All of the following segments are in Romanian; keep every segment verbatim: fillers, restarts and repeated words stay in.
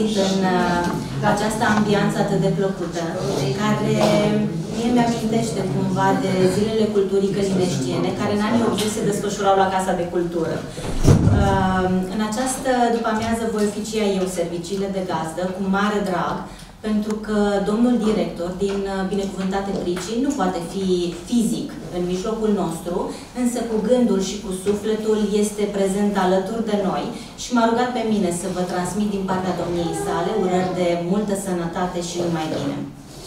trezit în această ambianță atât de plăcută, care mie mi-amintește cumva de zilele culturii călineștiene, care în anii optzeci se desfășurau la Casa de Cultură. În această după-amiază voi oficia eu serviciile de gazdă cu mare drag, pentru că domnul director din Binecuvântate Pricii nu poate fi fizic în mijlocul nostru, însă cu gândul și cu sufletul este prezent alături de noi și m-a rugat pe mine să vă transmit din partea domniei sale urări de multă sănătate și numai bine.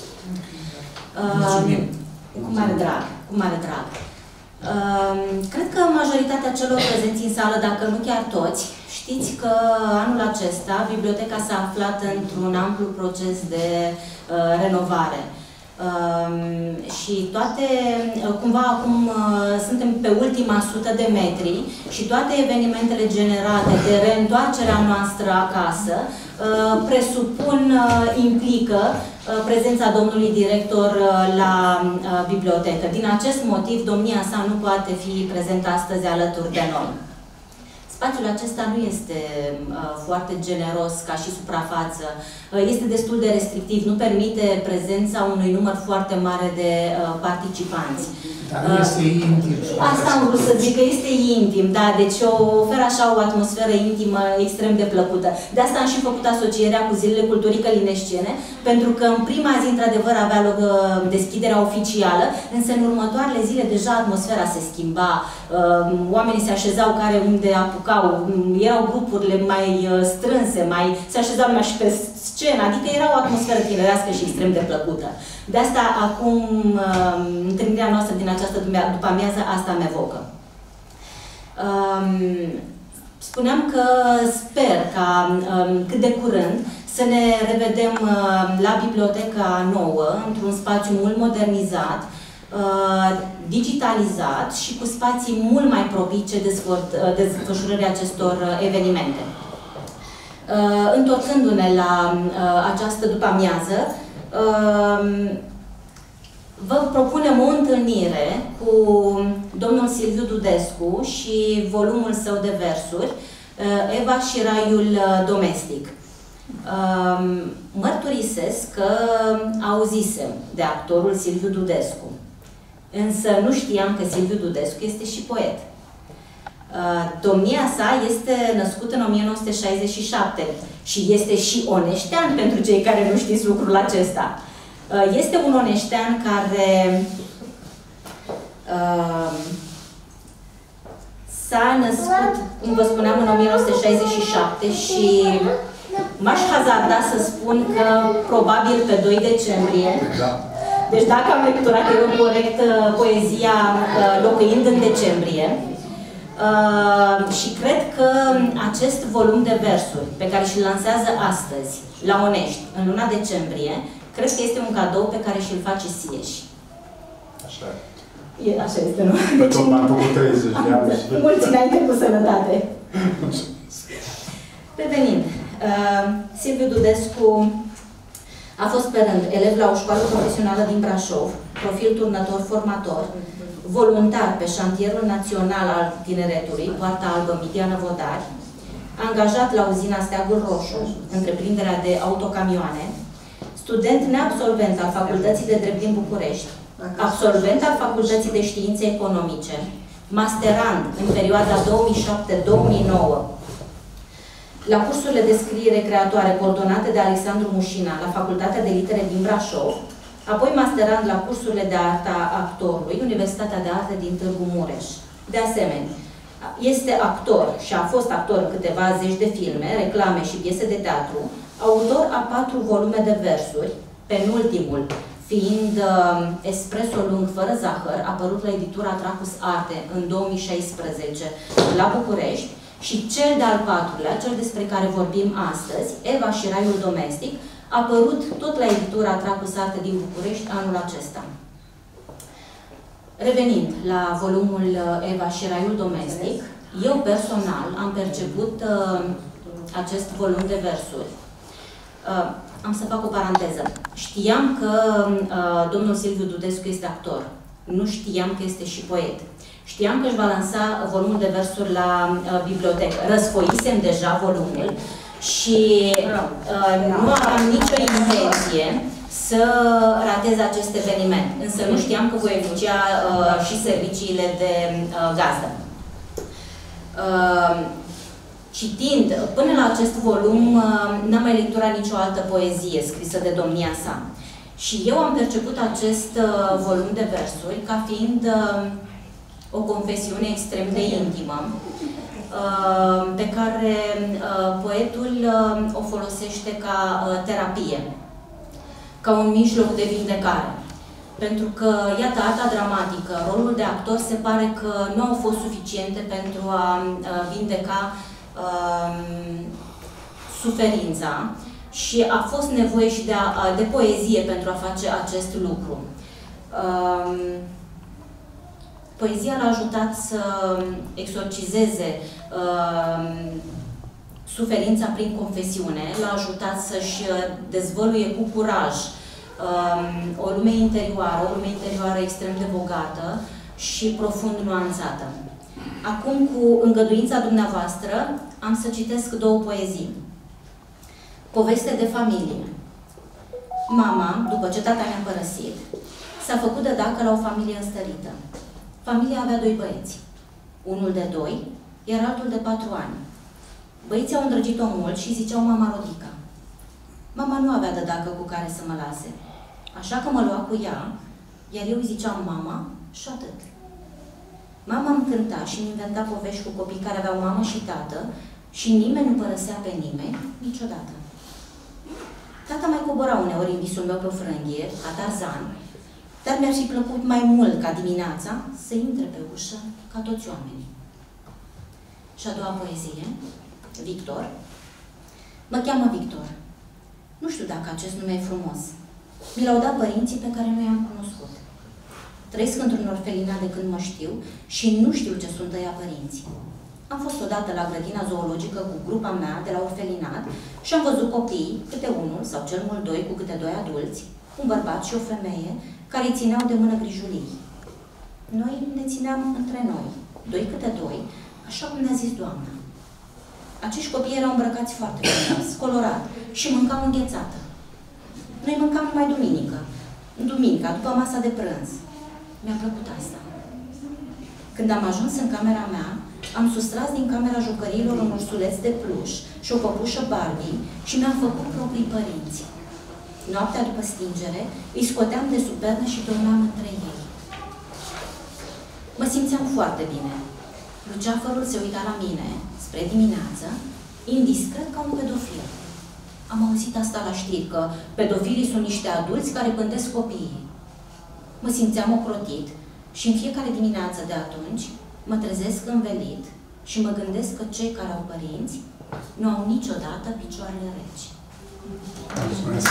Uh, cu mare drag, cu mare drag. Uh, cred că majoritatea celor prezenți în sală, dacă nu chiar toți, știți că anul acesta biblioteca s-a aflat într-un amplu proces de uh, renovare. Uh, și toate, uh, cumva acum uh, suntem pe ultima sută de metri și toate evenimentele generate de reîntoarcerea noastră acasă uh, presupun, uh, implică uh, prezența domnului director uh, la uh, bibliotecă. Din acest motiv, domnia sa nu poate fi prezentă astăzi alături de noi. Spațiul acesta nu este uh, foarte generos ca și suprafață, uh, este destul de restrictiv, nu permite prezența unui număr foarte mare de uh, participanți. Dar nu este intim. Asta am vrut să zic, că este intim, da, deci o oferă așa o atmosferă intimă extrem de plăcută. De asta am și făcut asocierea cu zilele culturii călineștiene, pentru că în prima zi, într-adevăr, avea loc deschiderea oficială, însă în următoarele zile deja atmosfera se schimba, oamenii se așezau care unde apucau, erau grupurile mai strânse, mai se așezau numai și pe scenă, adică era o atmosferă tinerească și extrem de plăcută. De asta, acum, întâlnirea noastră din această după-amiază, asta mă evocă. Spuneam că sper ca cât de curând să ne revedem la biblioteca nouă, într-un spațiu mult modernizat, digitalizat și cu spații mult mai propice desfășurării acestor evenimente. Întorcându-ne la această după-amiază, vă propunem o întâlnire cu domnul Silviu Dudescu și volumul său de versuri, Eva și Raiul Domestic. Mărturisesc că auzisem de actorul Silviu Dudescu, însă nu știam că Silviu Dudescu este și poet. Domnia sa este născut în o mie nouă sute șaizeci și șapte și este și oneștean pentru cei care nu știți lucrul acesta. Este un oneștean care uh, s-a născut, cum vă spuneam, în o mie nouă sute șaizeci și șapte și m-aș hazarda să spun că probabil pe doi decembrie. Deci dacă am lecturat eu corect poezia locuind în decembrie, Uh, și cred că acest volum de versuri pe care și-l lansează astăzi la Onești, în luna decembrie, cred că este un cadou pe care și-l face Sieși. Așa. E, așa este, nu? Deci, tot m-am făcut treizeci de ani. Mulți înainte cu sănătate. Revenind, uh, Silviu Dudescu a fost pe rând elev la o școală profesională din Brașov, profil turnător-formator, voluntar pe șantierul național al tineretului, Poarta Albă Midiană Vodari, angajat la uzina Steagul Roșu, întreprinderea de autocamioane, student neabsolvent al Facultății de Drept din București, absolvent al Facultății de Științe Economice, masterand în perioada două mii șapte - două mii nouă, la cursurile de scriere creatoare coordonate de Alexandru Mușina la Facultatea de Litere din Brașov, apoi masterand la cursurile de artă a actorului, Universitatea de Arte din Târgu Mureș. De asemenea, este actor și a fost actor în câteva zeci de filme, reclame și piese de teatru, autor a patru volume de versuri, penultimul fiind uh, Espresso lung fără zahăr, apărut la editura Tracus Arte în două mii șaisprezece la București, și cel de-al patrulea, cel despre care vorbim astăzi, Eva și Raiul Domestic, a apărut tot la editura Tracus Arte din București anul acesta. Revenind la volumul Eva și Raiul Domestic, eu personal am perceput uh, acest volum de versuri. Uh, am să fac o paranteză. Știam că uh, domnul Silviu Dudescu este actor. Nu știam că este și poet. Știam că își va lansa volumul de versuri la uh, bibliotecă. Răsfoisem deja volumul Și uh, nu aveam nicio intenție să ratez acest eveniment. Însă nu știam că voi evicia uh, și serviciile de uh, gazdă. Uh, citind până la acest volum, uh, n-am mai lecturat nicio altă poezie scrisă de domnia sa. Și eu am perceput acest uh, volum de versuri ca fiind uh, o confesiune extrem de intimă, uh, pe care uh, poetul uh, o folosește ca uh, terapie, ca un mijloc de vindecare. Pentru că, iată, arta dramatică, rolul de actor se pare că nu au fost suficiente pentru a uh, vindeca uh, suferința și a fost nevoie și de, a, de poezie pentru a face acest lucru. Uh, poezia l-a ajutat să exorcizeze uh, suferința prin confesiune, l-a ajutat să-și dezvăluie cu curaj o lume interioară, o lume interioară extrem de bogată și profund nuanțată. Acum, cu îngăduința dumneavoastră, am să citesc două poezii. Poveste de familie. Mama, după ce tata mi-a părăsit, s-a făcut de dacă la o familie înstărită. Familia avea doi băieți. Unul de doi, iar altul de patru ani. Băieții au îndrăgit-o mult și ziceau mama Rodica. Mama nu avea de dacă cu care să mă lase. Așa că mă lua cu ea, iar eu îi ziceam mama și atât. Mama îmi cânta și îmi inventa povești cu copii care aveau mamă și tată și nimeni nu părăsea pe nimeni niciodată. Tata mai cobora uneori în visul meu pe o frânghie, ca Tarzan, dar mi-ar fi plăcut mai mult ca dimineața să intre pe ușă ca toți oamenii. Și a doua poezie, Victor. Mă cheamă Victor. Nu știu dacă acest nume e frumos. Mi l-au dat părinții pe care nu i-am cunoscut. Trăiesc într-un orfelinat de când mă știu și nu știu ce sunt ăia părinții. Am fost odată la grădina zoologică cu grupa mea de la orfelinat și am văzut copii, câte unul sau cel mult doi cu câte doi adulți, un bărbat și o femeie, care îi țineau de mână grijulii. Noi ne țineam între noi, doi câte doi, așa cum ne-a zis doamna. Acești copii erau îmbrăcați foarte frumos, colorat și mâncau înghețată. Noi mâncam numai duminică, duminica, după masa de prânz. Mi-a plăcut asta. Când am ajuns în camera mea, am sustras din camera jucăriilor un ursuleț de pluș și o păpușă Barbie și mi-am făcut proprii părinți. Noaptea după stingere, îi scoteam de sub pernă și dormeam între ei. Mă simțeam foarte bine. Luceafărul se uita la mine, spre dimineață, indiscret ca un pedofil. Am auzit asta la știri, că pedofilii sunt niște adulți care pândesc copiii. Mă simțeam ocrotit și în fiecare dimineață de atunci mă trezesc învelit și mă gândesc că cei care au părinți nu au niciodată picioarele reci. Mulțumesc.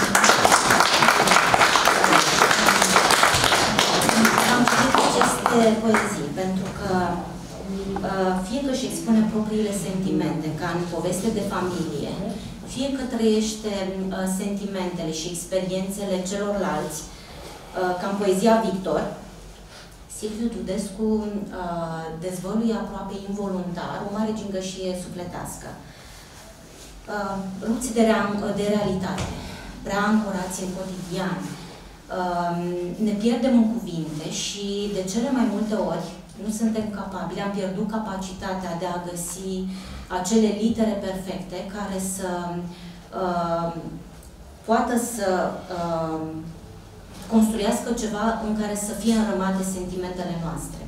Am citit aceste poezii pentru că fie că își expune propriile sentimente, ca în poveste de familie, fie că trăiește sentimentele și experiențele celorlalți, ca în poezia Victor, Silviu Dudescu dezvăluie aproape involuntar o mare gingășie sufletească. Ruți de, de realitate, prea ancorați în cotidian. Ne pierdem în cuvinte și de cele mai multe ori nu suntem capabili, am pierdut capacitatea de a găsi acele litere perfecte care să uh, poată să uh, construiască ceva în care să fie înrămate sentimentele noastre.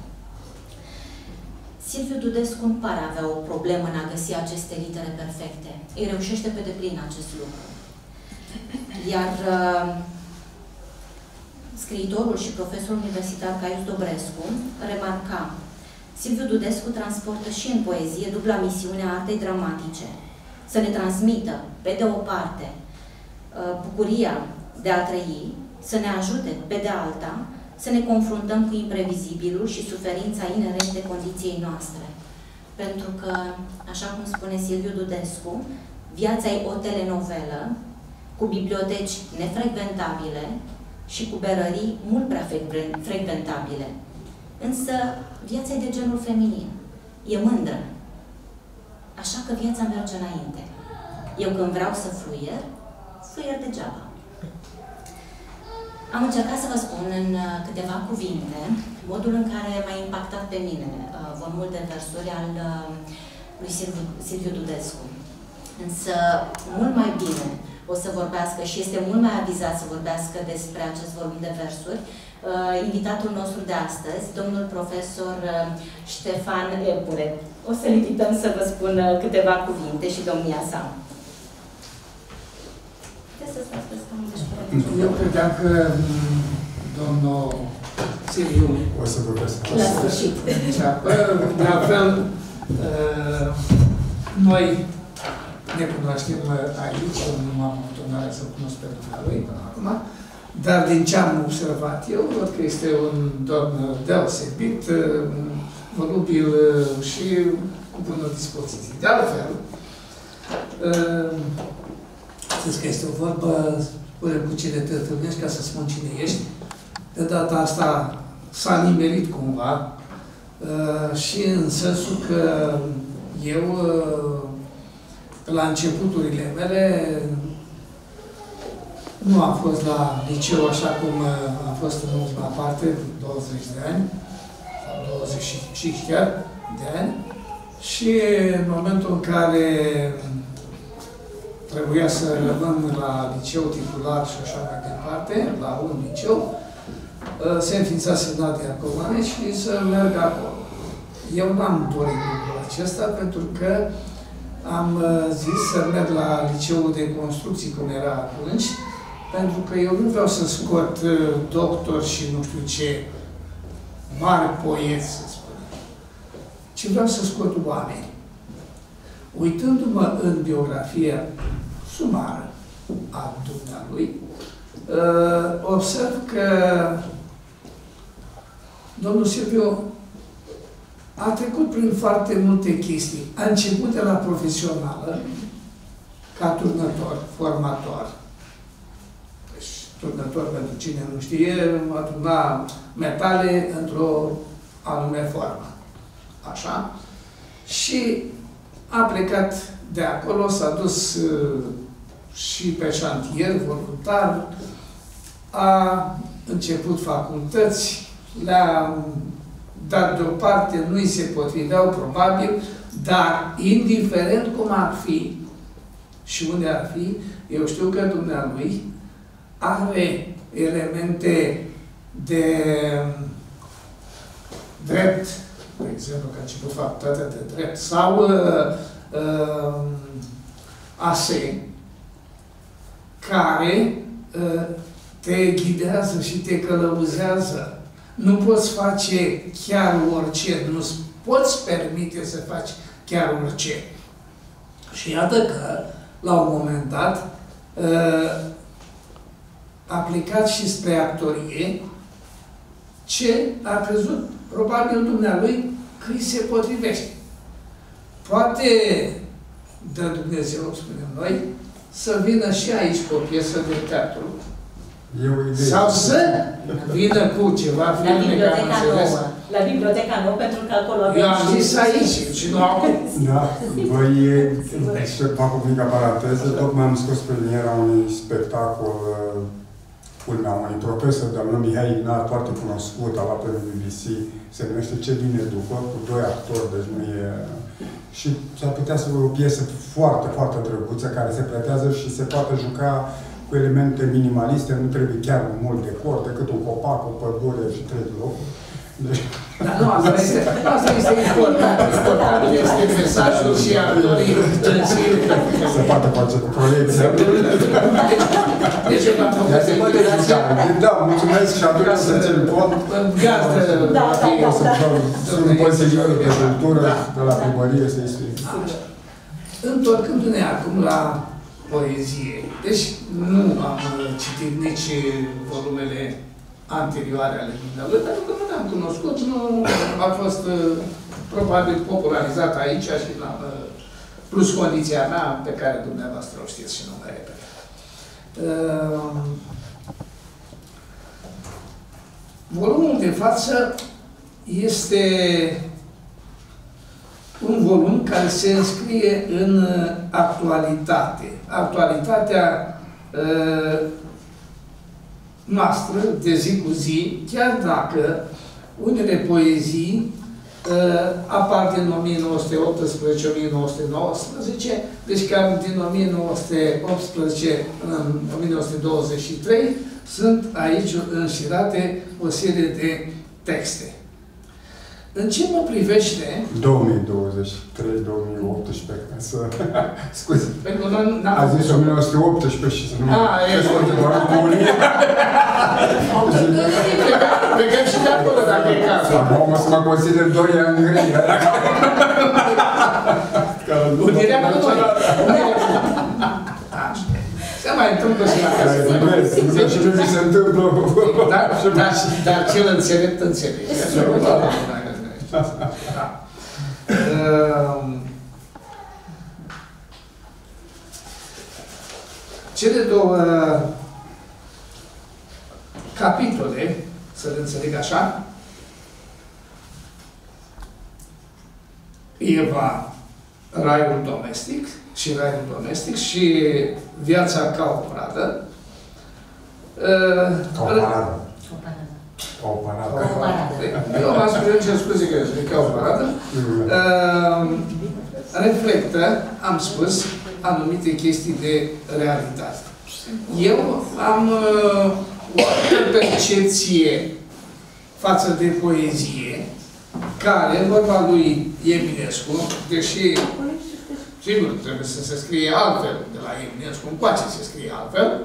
Silviu Dudescu nu pare avea o problemă în a găsi aceste litere perfecte. Îi reușește pe deplin acest lucru. Iar uh, scriitorul și profesorul universitar Caius Dobrescu remarca: Silviu Dudescu transportă și în poezie dubla misiune a artei dramatice. Să ne transmită, pe de o parte, bucuria de a trăi, să ne ajute, pe de alta, să ne confruntăm cu imprevizibilul și suferința inerente condiției noastre. Pentru că, așa cum spune Silviu Dudescu, viața e o telenovelă cu biblioteci nefrecventabile și cu berării mult prea frecventabile. Însă, viața e de genul feminin. E mândră. Așa că viața merge înainte. Eu când vreau să fluier, fluier degeaba. Am încercat să vă spun în câteva cuvinte modul în care m-a impactat pe mine volumul de versuri al lui Silviu, Silviu Dudescu. Însă, mult mai bine o să vorbească și este mult mai avizat să vorbească despre acest volum de versuri invitatul nostru de astăzi, domnul profesor Ștefan Epure. O să-l invităm să vă spun câteva cuvinte și domnia sa. Eu credeam că domnul Silviu o să vorbesc la sfârșit. De altfel, noi ne cunoaștem aici, nu am avut onoarea să-l cunosc pe dumnealui până acum, dar din ce am observat eu, văd că este un domn deosebit, volubil și cu bună dispoziție. De altfel, știți că este o vorbă, spunem cu cine te întâlnești ca să spun cine ești. De data asta s-a nimerit cumva și în sensul că eu, la începuturile mele, nu am fost la liceu așa cum am fost în ultima parte, douăzeci de ani, sau douăzeci și chiar de ani, și în momentul în care trebuia să rămân la liceu titular și așa mai departe, la un liceu, se înființa Senat Diaconale și să merg acolo. Eu n-am dorit lucrul acesta pentru că am zis să merg la liceul de construcții, cum era atunci, pentru că eu nu vreau să scot doctor și nu știu ce mari poeți, să spun, ci vreau să scot oameni. Uitându-mă în biografia sumară a dumnealui, observ că domnul Silviu a trecut prin foarte multe chestii. A început de la profesională, ca turnător, formator. Deci, turnător, pentru cine nu știe, a turna metale într-o anume formă. Așa? Și a plecat de acolo, s-a dus uh, și pe șantier, voluntar, a început facultăți, le-a dat deoparte, nu-i se potriveau probabil, dar indiferent cum ar fi și unde ar fi, eu știu că dumnealui are elemente de drept, de exemplu, că a început facultatea de drept, sau uh, uh, ase, care uh, te ghidează și te călăuzează. Nu poți face chiar orice, nu poți permite să faci chiar orice. Și iată că, la un moment dat, a plecat și spre actorie, ce a crezut, probabil, dumnealui, că îi se potrivește. Poate, dă Dumnezeu, spunem noi, să vină și aici cu o piesă de teatru. Sau să vină cu ceva la biblioteca nouă. La biblioteca nouă, pentru că acolo avem. Eu am zis aici și nu acum. Da, voi, să fac o mică paranteză, tocmai am scos premiera unui spectacol, culmea unui profesor de-al lui Mihai Ignat, foarte cunoscut, a luat pe B B C, se numește Ce vine după, cu doi actori, deci nu e... Și s-ar putea să fie o piesă foarte, foarte drăguță, care se pretează și se poate juca cu elemente minimaliste, nu trebuie chiar mult decor, decât un copac, o pădure și trei locuri. Deci... Dar nu, asta este, asta este important. Important este mesajul și actorii în sine. Se poate face cu proiecția. Deci, se poate juca. Da, mulțumesc și atunci să țin cont. Gazdă, da, da, da. Sunt consilier de cultură de la primărie să-i spui. Întorcându-ne acum la poezie. Deci nu am citit nici volumele anterioare ale dumneavoastră, pentru că nu le-am cunoscut, nu a fost probabil popularizat aici și la plus condiția mea pe care dumneavoastră o știți și nu mă repet. Uh, volumul de față este un volum care se înscrie în actualitate. Actualitatea uh, noastră, de zi cu zi, chiar dacă unele poezii uh, apar din o mie nouă sute optsprezece - o mie nouă sute nouăsprezece, deci chiar din o mie nouă sute optsprezece în o mie nouă sute douăzeci și trei, sunt aici înșirate o serie de texte. În ce mă privește... două mii douăzeci și trei - două mii optsprezece, ca să... Scuze. Pentru că a zis o mie nouă sute optsprezece și să nu... A, e continuare cu unii. Plecăm și de acolo, dacă e cazul. Acum o să mă consider doi ani în grei. Unirea cu noi. Se mai întâmplă și la casă. Și nu mi se întâmplă. Dar cel înțelept înțelege. Da. Cele două capitole, să le înțeleg așa, Eva, raiul domestic și raiul domestic și viața ca o pradă. Ca o paradă. O paradă. O paradă. Eu m-am spus, ce scuze că zic ca o paradă. Uh, reflectă, am spus, anumite chestii de realitate. Eu am uh, o percepție față de poezie, care, în vorba lui Eminescu, deși, sigur, trebuie să se scrie altfel de la Eminescu, încoace se scrie altfel,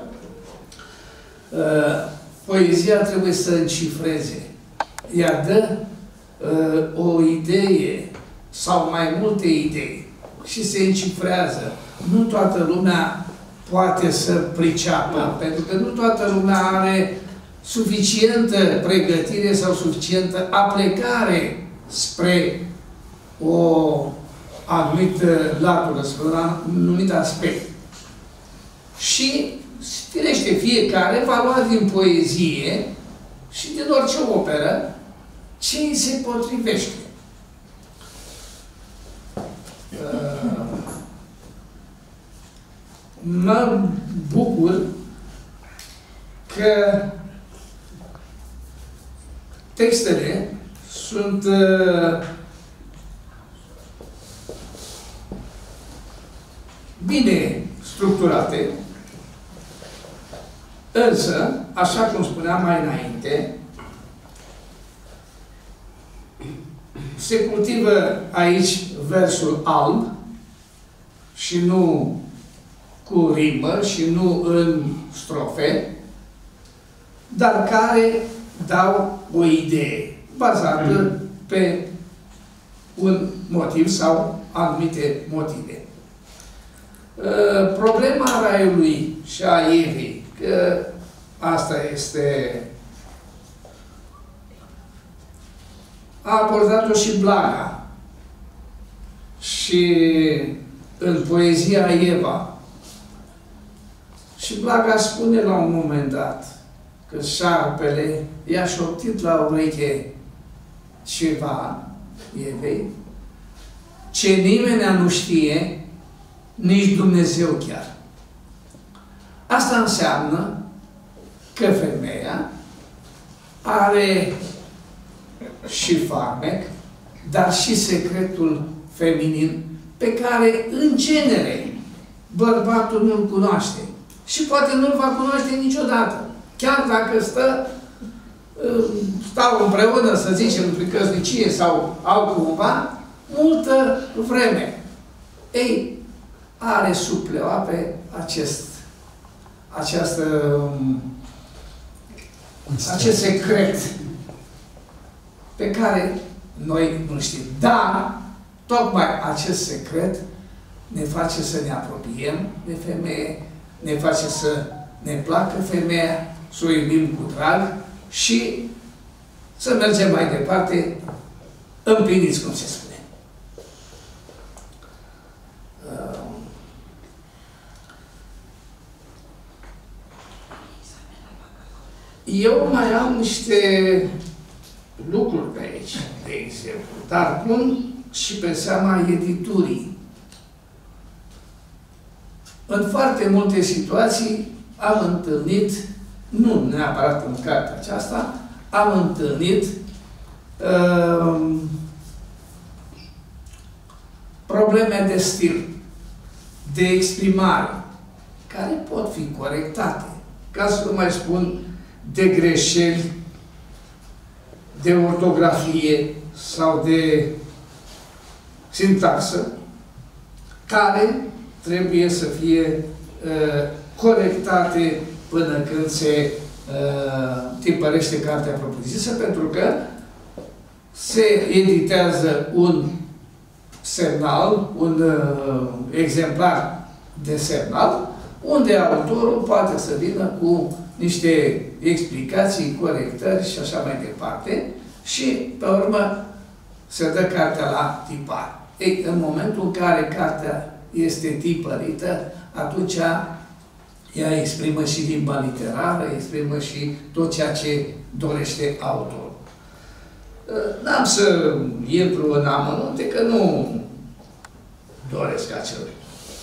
uh, poezia trebuie să încifreze. Ea dă uh, o idee sau mai multe idei și se încifrează. Nu toată lumea poate să priceapă, pentru că nu toată lumea are suficientă pregătire sau suficientă aplecare spre o anumită latură, spre un anumit aspect. Și, firește, fiecare va lua din poezie și din orice operă ce îi se potrivește. Mă bucur că textele sunt uh, bine structurate, însă, așa cum spuneam mai înainte, se cultivă aici versul alb și nu cu rimă și nu în strofe, dar care dau o idee bazată mm. pe un motiv sau anumite motive. Uh, problema raiului și a Evei, că asta este... A abordat-o și Blaga. Și în poezia Eva. Și Blaga spune la un moment dat că șarpele i-a șoptit la ureche ceva Evei, ce nimeni nu știe, nici Dumnezeu chiar. Asta înseamnă că femeia are și farmec, dar și secretul feminin pe care, în genere, bărbatul nu-l cunoaște. Și poate nu-l va cunoaște niciodată. Chiar dacă stă, stau împreună, să zicem, prin căsnicie sau altcumva, multă vreme. Ei, are sub pleoape acest, această, acest secret pe care noi nu știm. Dar, tocmai acest secret ne face să ne apropiem de femeie, ne face să ne placă femeia, să o iubim cu drag și să mergem mai departe împliniți, cum se spune. Eu mai am niște lucruri pe aici, de exemplu, dar cum și pe seama editurii. În foarte multe situații am întâlnit, nu neapărat în cartea aceasta, am întâlnit uh, probleme de stil, de exprimare, care pot fi corectate. Ca să nu mai spun de greșeli, de ortografie sau de sintaxă, care trebuie să fie uh, corectate până când se uh, tipărește cartea propriu-zisă, pentru că se editează un semnal, un uh, exemplar de semnal, unde autorul poate să vină cu niște explicații, corectări și așa mai departe și, pe urmă, se dă cartea la tipar. Ei, în momentul în care cartea este tipărită, atunci ea exprimă și limba literară, exprimă și tot ceea ce dorește autorul. N-am să intru în amănunte, că nu doresc acel lucru.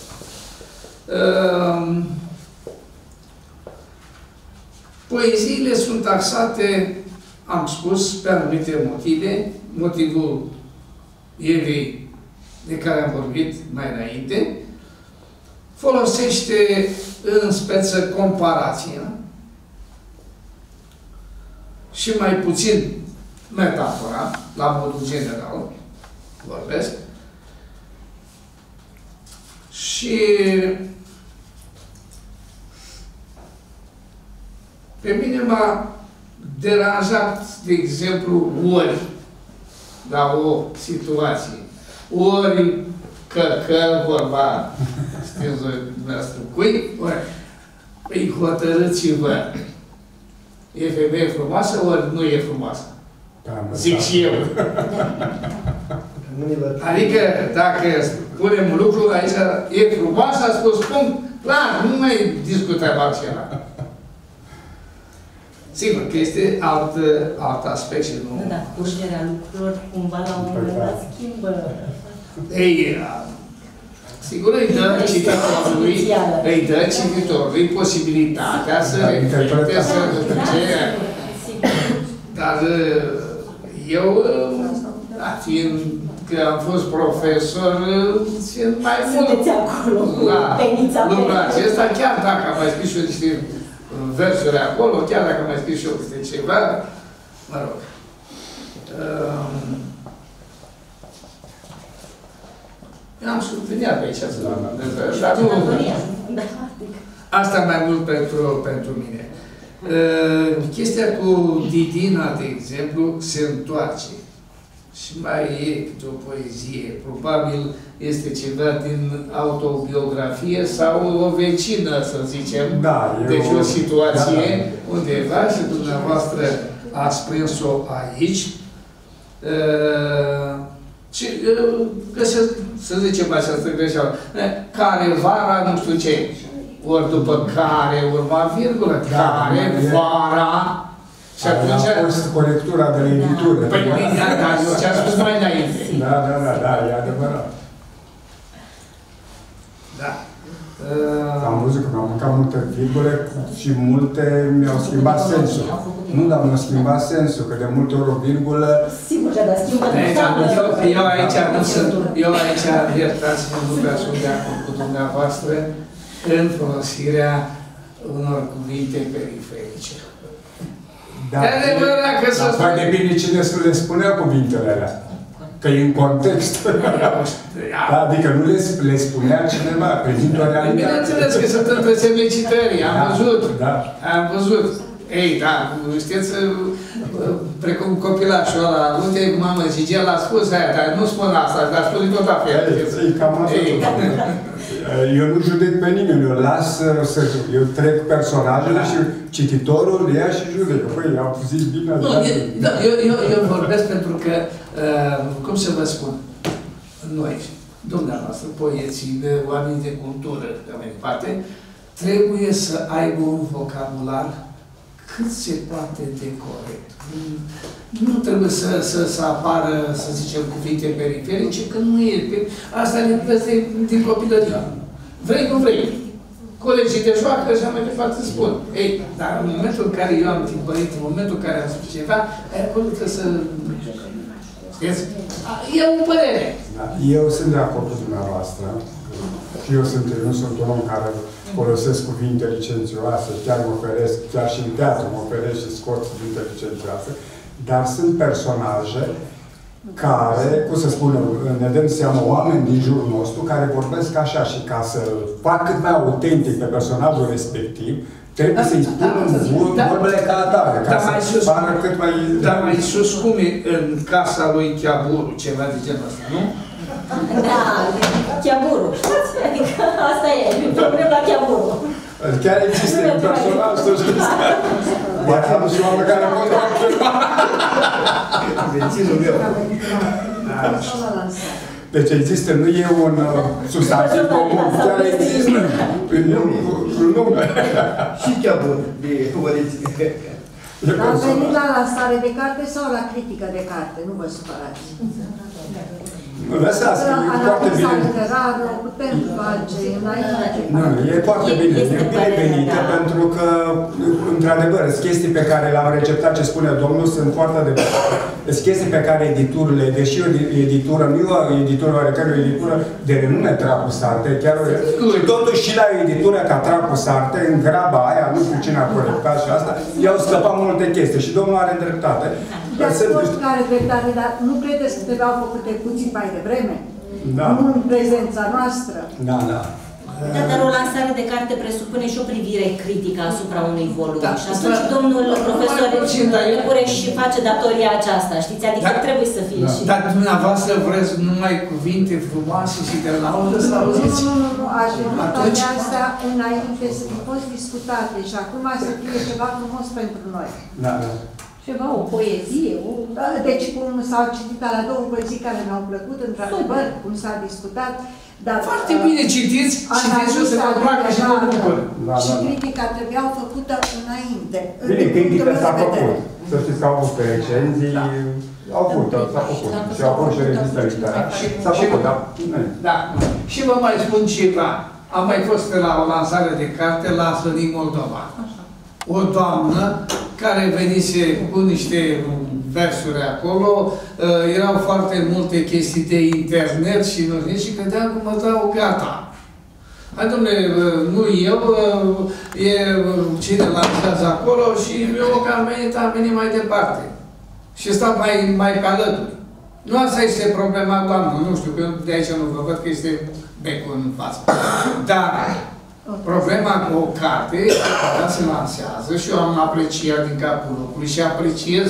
Poeziile sunt taxate, am spus, pe anumite motive. Motivul Evei, de care am vorbit mai înainte, folosește în speță comparația și mai puțin metafora, la modul general, vorbesc. Și pe mine m-a deranjat, de exemplu, ori la o situație, ori că, că vorba, știți dumneavoastră, cui, ori, îi hotărâți-vă, e femeie frumoasă, ori nu e frumoasă? Zic și eu. Adică, dacă punem un lucru aici, e frumoasă, a spus punct, clar, nu mai discutăm altceva. Sigur că este alt, alt aspect și nu... Da, curgerea lucrurilor cumva la un moment dat schimbă... Ei, sigur îi dă cititorului, îi dă cititorului posibilitatea să reflecte, să duce. Dar eu, fiind că am fost profesor, sunt mai mult... Sunteți acolo, la lucrul acesta, chiar dacă am mai scris și eu niște versuri acolo, chiar dacă am mai scris și eu câte ceva, mă rog. Eu am surpriniat pe aici să dar nu... Asta mai mult pentru, pentru mine. Chestia cu Didina, de exemplu, se întoarce. Și mai e câte o poezie. Probabil este ceva din autobiografie sau o vecină, să zicem. Da, deci o situație da, da. undeva și dumneavoastră ați prins-o aici. Uh, și uh, găsesc, să zicem așa, să greșeală. Care vara, nu știu ce. Ori după care urma virgulă. Da, care vara. Și atunci a fost corectura de la editură. Păi, da, ce a spus mai înainte. Da, da, da, da, e adevărat. Da. Am văzut că mi-au mâncat multe virgule și multe mi-au schimbat sensul. Nu, dar mi-au schimbat sensul, că de multe ori o virgulă... Sigur că da, schimbă eu, eu aici nu sunt, eu aici, iertați-mă, nu prea sunt de acord cu dumneavoastră în folosirea unor cuvinte periferice. Dar mai de bine cine să le spunea cuvintele alea. Că e în context. Da, adică nu le, le spunea cineva, prezint o realitate. Bineînțeles că sunt între semnicitării, am da, văzut. Da. Am văzut. Ei, da, știți, precum copilașul ăla, uite, mamă, zice, el a spus aia, dar nu spun asta, dar spune tot la fel. Ei, cam asta. Eu nu judec pe nimeni, eu las să... Eu trec personajele și cititorul ia și judecă. Păi, au zis bine... Nu, eu, eu, eu vorbesc pentru că, uh, cum să vă spun, noi, dumneavoastră, poeții, oameni de cultură, de mai departe, trebuie să aibă un vocabular cât se poate de corect. Nu trebuie să, să, să apară, să zicem, cuvinte periferice, că nu e. Asta ne peste din copilărie. Vrei, nu vrei. Colegii de joacă și așa mai departe spun. Ei, dar în momentul în care eu am timpărit, în momentul în care am spus ceva, acolo trebuie să... Știți? E o părere. Da. Eu sunt de acord cu dumneavoastră. Și eu sunt, nu sunt un om care folosesc cuvinte licențioase, chiar mă oferesc, chiar și în teatru mă oferesc și scot cuvinte licențioase, dar sunt personaje care, cum să spun, ne dăm seama, oameni din jurul nostru care vorbesc așa și ca să fac cât mai autentic pe personajul respectiv, trebuie să-i spunem da, vorbele ca atare, ca da, să sus, pară cât mai... Dar mai sus, cum e în casa lui Chiaburu, ceva de genul ăsta, nu? Da, Chiaburu, știți? Adică asta e, problema la Chiaburu. Chiar există un personaj, să știți? Iar am și oameni care am fost Vecinul meu. Deci există, nu e un substantiv comun, chiar există un nume. Și Chiabur, de origine. Dar am venit la lansare de carte sau la critică de carte? Nu vă supărați. Lăsați, e foarte bine. Literară, putem face înainte. Nu, e foarte bine, e binevenită, pentru că, într-adevăr, sunt chestii pe care le-am receptat, ce spune domnul, sunt foarte adevărate. Sunt chestii pe care editurile, deși o editură, nu e o editură oarecare, o editură de renume Tracu Sarte, chiar o, și totuși și la o editură ca Tracu Sarte, în graba aia, nu știu cine a corectat și asta, i-au scăpat multe chestii și domnul are dreptate. De acord că are dreptate, dar nu credeți că trebuiau făcute puțin mai devreme? Da. Nu în prezența noastră. Da, da. Da, dar o lansare de carte presupune și o privire critică asupra unui volum. Da, și atunci domnul profesor Bureș face datoria aceasta, știți? Adică da, trebuie să fie da, și... Dar dumneavoastră vreți numai cuvinte frumoase și de laudă să auziți? Nu, nu, nu, nu. Aș vrea toate astea înainte să fi fost discutate și acum să fie ceva frumos pentru noi. Da, da. Ceva, o poezie, o... Deci cum s-au citit la două poezii care mi-au plăcut, într-adevăr, cum s-a discutat, dar... Foarte bine citiți, citiți o să vă placă și vă bucur. Și critica trebuiau făcută înainte. Bine, critica s-a făcut. Să știți că au avut pe recenzii, au avut, s-a făcut. Și au avut și revistă literară. S-a făcut, da? Da. Și vă mai spun ceva. Am mai fost la o lansare de carte la Slănic Moldova. O doamnă care venise cu niște versuri acolo, uh, erau foarte multe chestii de internet și nu știu, și credeam că mă dau gata. Hai, dom'le, uh, nu eu, uh, e uh, cine lansează acolo și eu că am venit, am venit mai departe. Și stau mai, mai pe alături. Nu asta este problema, doamnă, nu știu, că de aici nu vă văd că este becul în față. Dar problema cu o carte, da, se lansează și eu am apreciat din capul locului și apreciez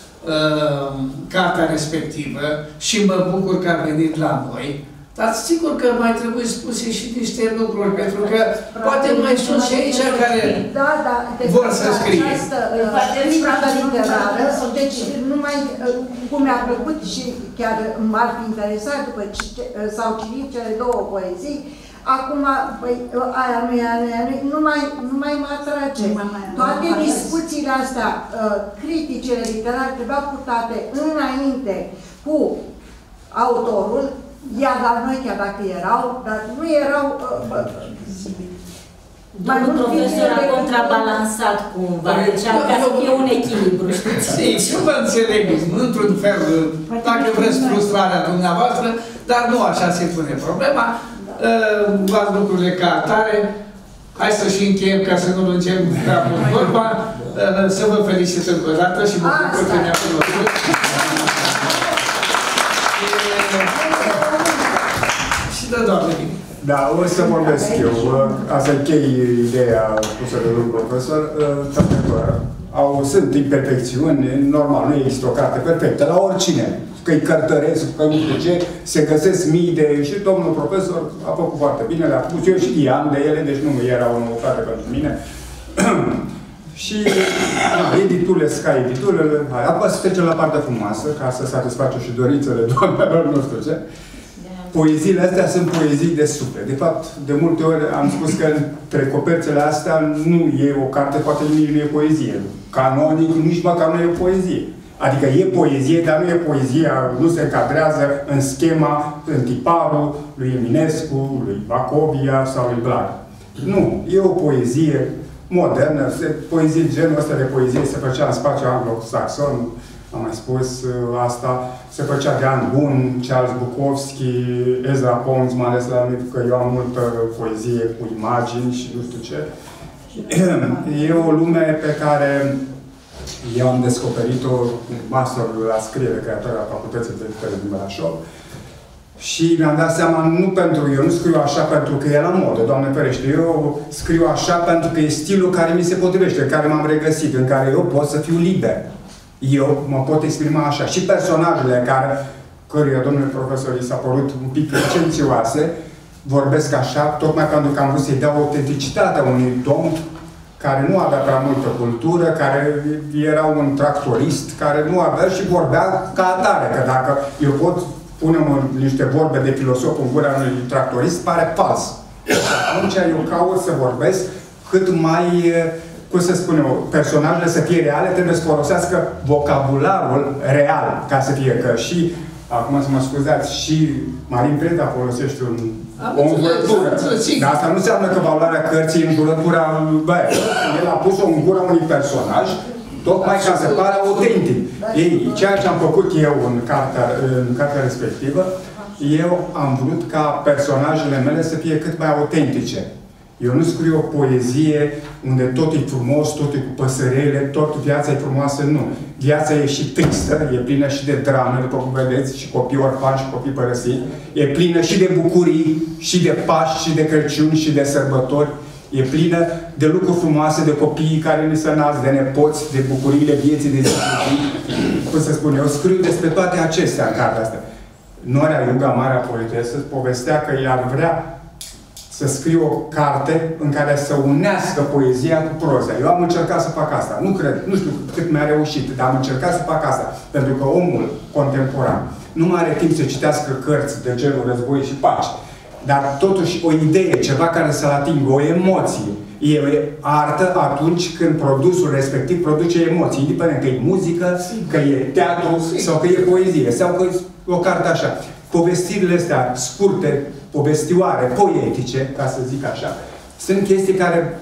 uh, cartea respectivă și mă bucur că a venit la noi. Dar sigur că mai trebuie spuse și niște lucruri, pentru că poate mai sunt și aici care da, da, vor să scrie. Această literară, deci numai cum mi-a plăcut și chiar m-ar fi interesat după ce s-au citit cele două poezii, acum, păi, aia nu e, aia nu e, aia nu e, nu mai, nu mai mă atrage. Toate discuțiile astea, criticile literare, trebuiau purtate înainte cu autorul, iar la noi, chiar dacă erau, dar nu erau... Domnul profesor a contrabalansat cumva, deci ca să fie un echilibru, știți? Și vă înțeleg, într-un fel, dacă vreți frustrarea dumneavoastră, dar nu așa se pune problema. Luați lucrurile ca atare. Hai să și încheiem ca să nu lungem prea mult vorba. Să vă felicit încă o dată și mă bucur că ne-a cunoscut. Și dă Doamne bine. Da, o să vorbesc eu. Asta închei ideea pusă de domnul profesor. Au, sunt imperfecțiuni, normal, nu există o carte perfectă, la oricine. Că-i cărtăresc, că nu știu ce, se găsesc mii de... Și domnul profesor a făcut foarte bine, le-a pus. Eu știam de ele, deci nu era o noutate pentru mine. Și editurile, ca editurile, apoi să trecem la partea frumoasă, ca să satisface și dorințele doamnelor, nu știu ce. poeziile astea sunt poezii de suflet. De fapt, de multe ori am spus că între coperțele astea nu e o carte, poate nici nu e poezie. Canonic, nici măcar nu e poezie. Adică e poezie, dar nu e poezia, nu se încadrează în schema, în tiparul lui Eminescu, lui Bacovia sau lui Blag. Nu, e o poezie modernă, poezie, genul ăsta de poezie se făcea în spațiul anglo-saxon, am mai spus asta, se făcea de An Bun, Charles Bukowski, Ezra Pound, mai ales la mine, că eu am multă poezie cu imagini și nu știu ce. E o lume pe care eu am descoperit-o în masterul la scriere creatoare a Facultății de Litere din Brașov. Și mi-am dat seama, nu pentru, eu nu scriu așa pentru că e la modă, Doamne ferește, eu scriu așa pentru că e stilul care mi se potrivește, în care m-am regăsit, în care eu pot să fiu liber. Eu mă pot exprima așa. Și personajele care, căruia domnule profesor i s-a părut un pic licențioase, vorbesc așa, tocmai pentru că am vrut să-i dau autenticitatea unui domn care nu avea prea multă cultură, care era un tractorist, care nu avea și vorbea ca atare, că dacă eu pot pune niște vorbe de filosof în gura unui tractorist, pare fals. Atunci eu caut să vorbesc cât mai, cum să spun eu, personajele să fie reale, trebuie să folosească vocabularul real, ca să fie, că și, acum să mă scuzați, și Marin Preda folosește un, o învățătură. Dar asta nu înseamnă că valoarea cărții în jurătura bă, el a pus-o în gura unui personaj, tocmai ca să pară autentic. Ei, ceea ce am făcut eu în cartea, în cartea respectivă, eu am vrut ca personajele mele să fie cât mai autentice. Eu nu scriu o poezie unde tot e frumos, tot e cu păsărele, tot viața e frumoasă, nu. Viața e și tristă, e plină și de drame, după cum vedeți, și copii orfani și copii părăsiți. E plină și de bucurii, și de Paști, și de Crăciun, și de sărbători. E plină de lucruri frumoase, de copiii care ni se nasc, de nepoți, de bucuriile vieții de zi cu zi. Cum să spun, eu scriu despre toate acestea în cartea asta. Norea Iuga, marea poetesă, povestea că ea ar vrea să scriu o carte în care să unească poezia cu proza. Eu am încercat să fac asta. Nu cred, nu știu cât mi-a reușit, dar am încercat să fac asta. Pentru că omul contemporan nu mai are timp să citească cărți de genul Război și Pace. Dar totuși o idee, ceva care să-l atingă, o emoție. E artă atunci când produsul respectiv produce emoții, indiferent că e muzică, că e teatru sau că e poezie, sau că e o carte așa. Povestirile astea scurte, povestioare, poetice, ca să zic așa, sunt chestii care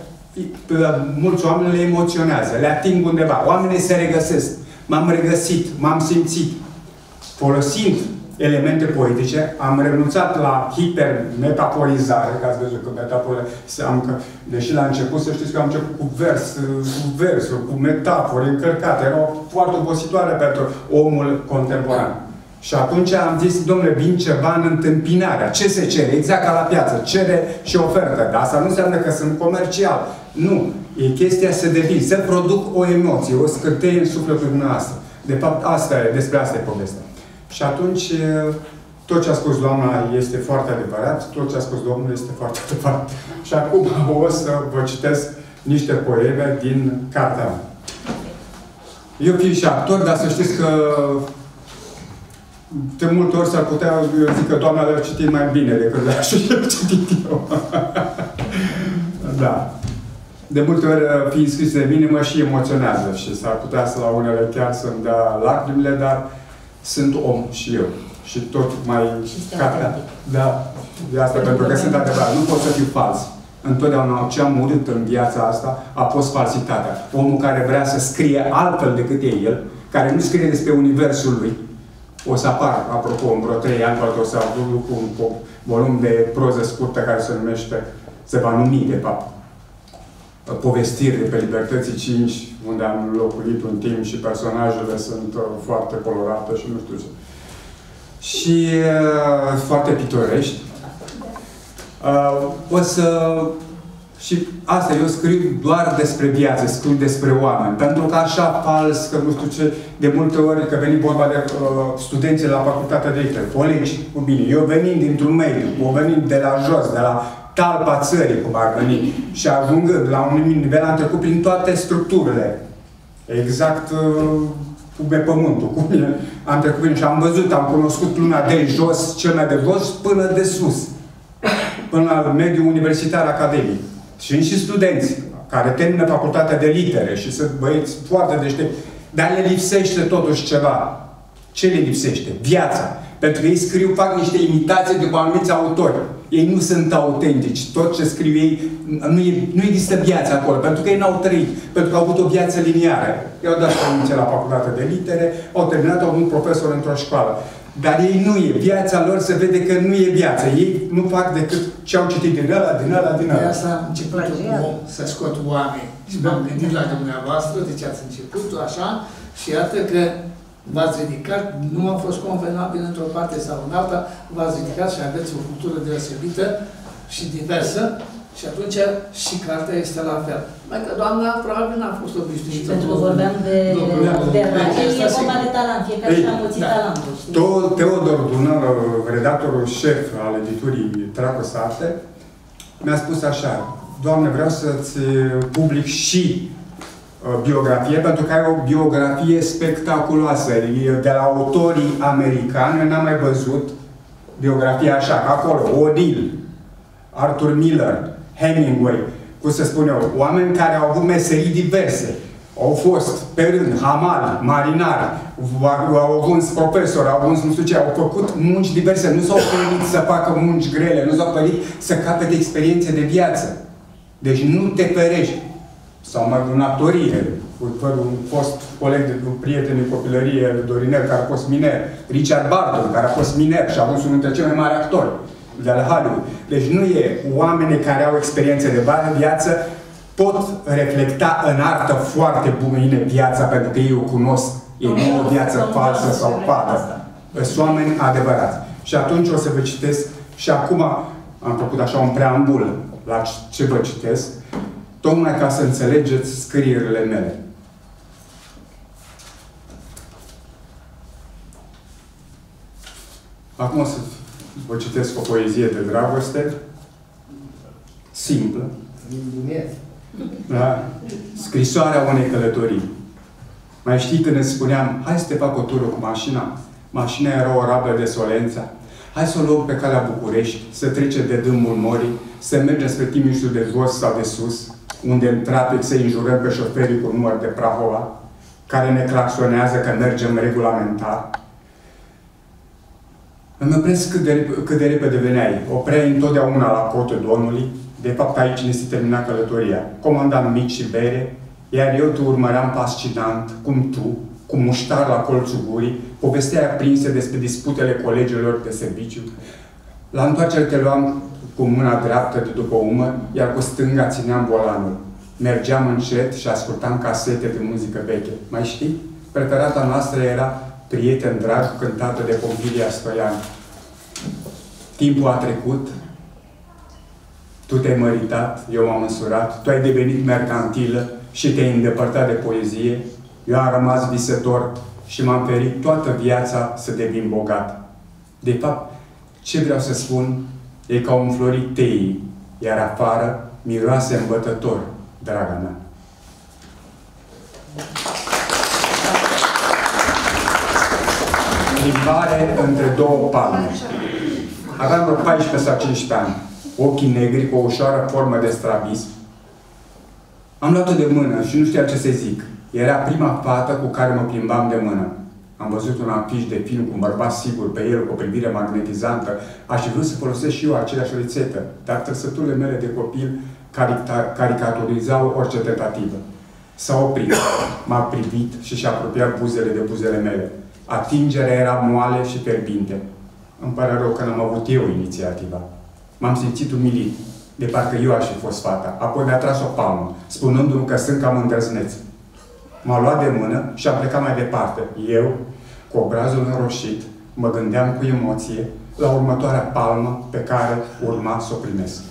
mulți oameni le emoționează, le ating undeva. Oamenii se regăsesc. M-am regăsit, m-am simțit. Folosind elemente poetice, am renunțat la hiper-metaforizare, că ați văzut că metaforele, am, că, deși la început, să știți că am început cu vers, cu versuri, cu metafore încărcate, erau foarte obositoare pentru omul contemporan. Și atunci am zis, domnule, vin ceva în întâmpinarea. Ce se cere? Exact ca la piață. Cere și ofertă. Dar asta nu înseamnă că sunt comercial. Nu. E chestia să devin, să produc o emoție, o scânteie în sufletul dumneavoastră. De fapt, asta e, despre asta e povestea. Și atunci, tot ce a spus doamna este foarte adevărat, tot ce a spus domnul este foarte adevărat. Și acum o să vă citesc niște poeme din cartea mea. Eu fiu și actor, dar să știți că de multe ori s-ar putea, eu zic că doamna le-a citit mai bine decât le-a citit eu. Da. De multe ori, fiind scris de mine, mă și emoționează și s-ar putea să la unele chiar să-mi dea lacrimile, dar sunt om și eu. Și tot mai... Da. De asta, pentru că sunt adevărat. Nu pot să fiu fals. Întotdeauna ce am urât în viața asta a fost falsitatea. Omul care vrea să scrie altfel decât e el, care nu scrie despre universul lui, o să apară, apropo, în vreo trei ani, poate o să avut un volum de proză scurtă care se numește, se va numi, de fapt, Povestiri de pe Libertății cinci, unde am locuit un timp și personajele sunt uh, foarte colorate și nu știu ce. Și uh, foarte pitorești. Uh, o să... Și asta, eu scriu doar despre viață, scriu despre oameni. Pentru că așa fals, că nu știu ce, de multe ori, că veni vorba de uh, studenții la facultatea de litere, colegi cu mine, eu venind dintr-un mediu, eu venind de la jos, de la talpa țării, cum ar veni, și ajungând la un nivel, am trecut prin toate structurile. Exact uh, cum e pământul, cum e, am trecut prin și am văzut, am cunoscut lumea de jos, cel mai de jos, până de sus. Până la mediul universitar academic. Și și studenți care termină facultatea de litere și sunt băieți foarte deștepți, dar le lipsește totuși ceva. Ce le lipsește? Viața. Pentru că ei scriu, fac niște imitații după anumiți autori. Ei nu sunt autentici. Tot ce scriu ei, nu, e, nu există viață acolo. Pentru că ei n-au trăit. Pentru că au avut o viață liniară. Ei au dat școală la facultatea de litere, au terminat, au avut profesor într-o școală. Dar ei nu e. Viața lor se vede că nu e viață. Ei nu fac decât ce au citit din ăla, din ăla, din ăla. De asta am început om să scot oameni. Și m-am gândit la dumneavoastră, deci ați început așa, și iată că v-ați ridicat, nu a fost convenabil într-o parte sau în alta, v-ați ridicat și aveți o cultură deosebită și diversă, și atunci și cartea este la fel. Mai că doamna probabil n-a fost obișnuită. Pentru că vorbeam de, de radio, e vorba de talent, fiecare și-a mulțit talentul. Teodor Dună, redactorul șef al editurii Tracă Sate, mi-a spus așa: Doamne, vreau să-ți public și biografie, pentru că ai o biografie spectaculoasă. De la autorii americani n-am mai văzut biografia așa, că acolo, O'Neill, Arthur Miller, Hemingway, cum să spun eu, oameni care au avut meserii diverse. Au fost pe rând, hamal, marinar, au avut profesori, au avut nu știu ce, au făcut munci diverse, nu s-au permit să facă munci grele, nu s-au permit să capete experiențe de viață. Deci nu te ferești. Sau mai în actorie, un fost coleg de un prieten de copilărie, Dorinel, care a fost miner, Richard Barton, care a fost miner și a fost unul dintre cei mai mari actori de la Hollywood. Deci nu e oamenii care au experiențe de viață pot reflecta în artă foarte bine viața, pentru că ei o cunosc. E nu o viață falsă sau fadă. Sunt oameni adevărați. Și atunci o să vă citesc, și acum am făcut așa un preambul la ce vă citesc, tocmai ca să înțelegeți scrierile mele. Acum o să vă citesc o poezie de dragoste, simplă. Da? Scrisoarea unei călătorii. Mai știi când îți spuneam, hai să te fac o tură cu mașina? Mașina era o rablă de Solența. Hai să o luăm pe calea București, să trece de dâmbul Morii, să mergem spre Timișul de jos sau de sus, unde în trafic să înjurăm pe șoferii cu număr de Prahova, care ne claxonează că mergem regulamentar. Îmi opresc cât de, cât de repede veneai. Opreai întotdeauna la cotul Domnului. De fapt, aici ne se termina călătoria. Comandam mici și bere, iar eu te urmăream fascinant, cum tu, cu muștar la colțul gurii, povesteai aprinse despre disputele colegilor de serviciu. La întoarcere te luam cu mâna dreaptă de după umăr, iar cu stânga țineam volanul. Mergeam încet și ascultam casete de muzică veche. Mai știi? Preferata noastră era Prieten drag, cântată de Pompilia Stoian. Timpul a trecut, tu te-ai măritat, eu m-am însurat, tu ai devenit mercantilă și te-ai îndepărtat de poezie, eu am rămas visător și m-am ferit toată viața să devin bogat. De fapt, ce vreau să spun e că au înflorit teii, iar afară miroase îmbătător, draga mea. Plimbare între două palme. Aveam vreo paisprezece sau cincisprezece ani. Ochii negri cu o ușoară formă de strabism. Am luat-o de mână și nu știam ce să zic. Era prima fată cu care mă plimbam de mână. Am văzut un afiș de film cu un bărbat sigur pe el, cu o privire magnetizantă. Aș fi vrut să folosesc și eu aceeași rețetă, dar trăsăturile mele de copil caricaturizau orice tentativă. S-a oprit, m-a privit și și-a apropiat buzele de buzele mele. Atingerea era moale și fierbinte. Îmi pare rău că n-am avut eu inițiativa. M-am simțit umilit, de parcă eu aș fi fost fata. Apoi mi-a tras o palmă, spunându-mi că sunt cam îndrăzneț. M-a luat de mână și a plecat mai departe. Eu, cu obrazul înroșit, mă gândeam cu emoție la următoarea palmă pe care urma să o primesc.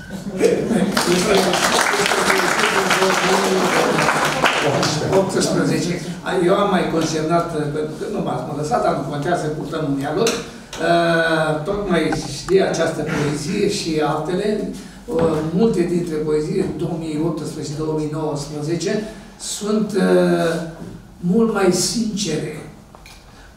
optsprezece. Eu am mai consemnat, pentru că nu m-ați lăsat, dar nu contează să purtăm un dialog. Uh, tocmai știe această poezie și altele. Uh, multe dintre poezii, două mii optsprezece două mii nouăsprezece, sunt uh, mult mai sincere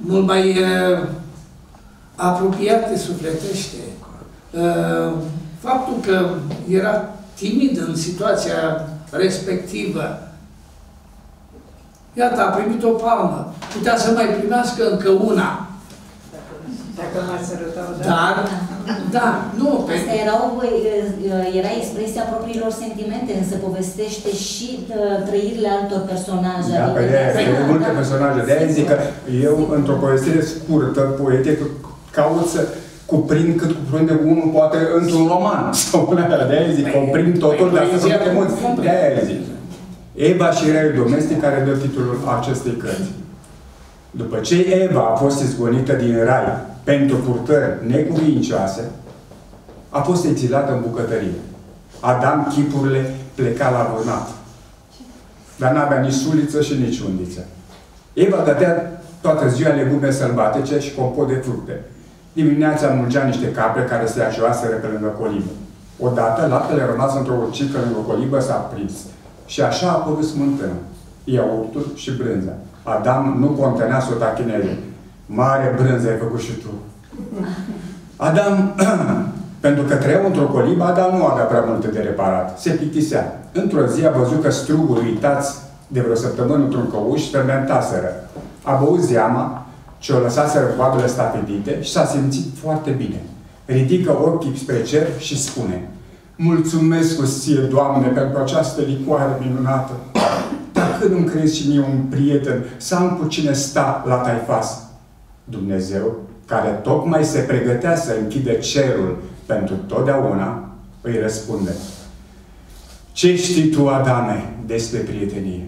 mult mai uh, apropiate sufletește. Uh, faptul că era timid în situația respectivă, iată, a primit o palmă. Putea să mai primească încă una. Dacă m-ați sărutau, da? Dar, da, nu. Pe... Asta erau, era expresia propriilor sentimente, însă povestește și uh, trăirile altor personaje. Da, adică pe de-aia, de multe personaje. De-aia zic că eu, într-o povestire scurtă, poetică, caut să cuprind cât cuprinde unul, poate într-un roman. Sau una de-aia zic, cuprind totul, dar să fie de mult. De-aia zic. Eva și Raiul Domestic, care dă titlul acestei cărți. După ce Eva a fost izgonită din rai pentru purtări necuvincioase, a fost exilată în bucătărie. Adam chipurile pleca la vânat. Dar n-avea nici suliță și nici undiță. Eva dădea toată ziua legume sălbatice și compot de fructe. Dimineața mulgea niște capre care se așoaseră pe lângă colibă. Odată, laptele rămas într-o urcică lângă colibă s-a prins. Și așa a apărut smântână, iaurtul și brânza. Adam nu contenea să o tachineze. Mare brânză ai făcut și tu. Adam, pentru că trăia într-o colibă, Adam nu avea prea multe de reparat. Se plictisea. Într-o zi a văzut că struguri uitați de vreo săptămână într-un căuș fermentaseră. A băut zeama ce o lăsaseră coadele stabilite și s-a simțit foarte bine. Ridică ochii spre cer și spune: mulțumesc cu ție, Doamne, pentru această licoare minunată. Dar când nu crezi și mie un prieten să am cu cine sta la taifas? Dumnezeu, care tocmai se pregătea să închide cerul pentru totdeauna, îi răspunde: ce știi tu, Adame, despre prietenie?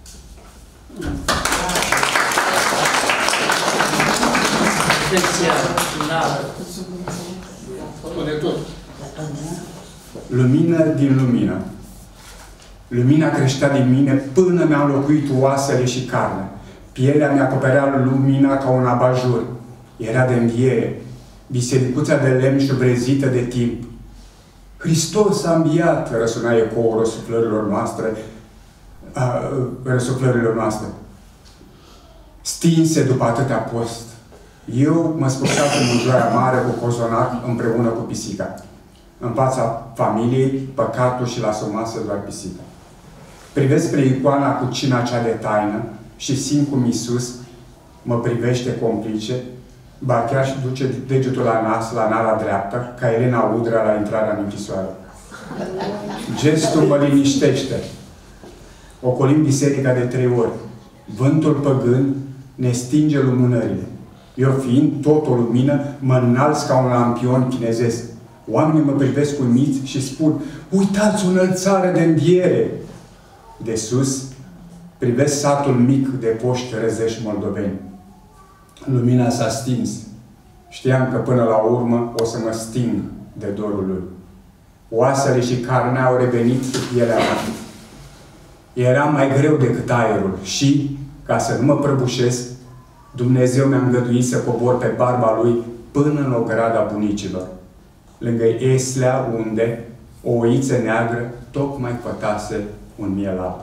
Lumină din lumină. Lumina creștea din mine până mi-au locuit oasele și carne. Pielea mi acoperea lumina ca un abajur. Era de înviere. Bisericuța de lemn șubrezită de timp. Hristos a înviat, răsuna ecoul răsuflărilor noastre, a, răsuflărilor noastre. Stinse după atâtea post. Eu mă spășasem în joia mare cu cozonac împreună cu pisica. În fața familiei, păcatul și la somasă doar pisica. Privesc spre icoana cu cina cea de taină și simt cum Iisus mă privește complice, ba chiar și duce degetul la nas, la nala dreaptă, ca Elena Udrea la intrarea în închisoare. Gestul mă liniștește. Ocolim biserica de trei ori. Vântul păgând ne stinge lumânările. Eu fiind tot o lumină, mă înalț ca un lampion chinezesc. Oamenii mă privesc uimiți și spun: uitați o înălțare de înviere! De sus, privesc satul mic de poști răzești moldoveni. Lumina s-a stins. Știam că până la urmă o să mă sting de dorul lui. Oasele și carnea au revenit cu pielea mea. Era mai greu decât aerul și, ca să nu mă prăbușesc, Dumnezeu mi-a îngăduit să cobor pe barba lui până în ograda bunicilor, lângă Eslea, unde o oiță neagră tocmai pătase un miel alb.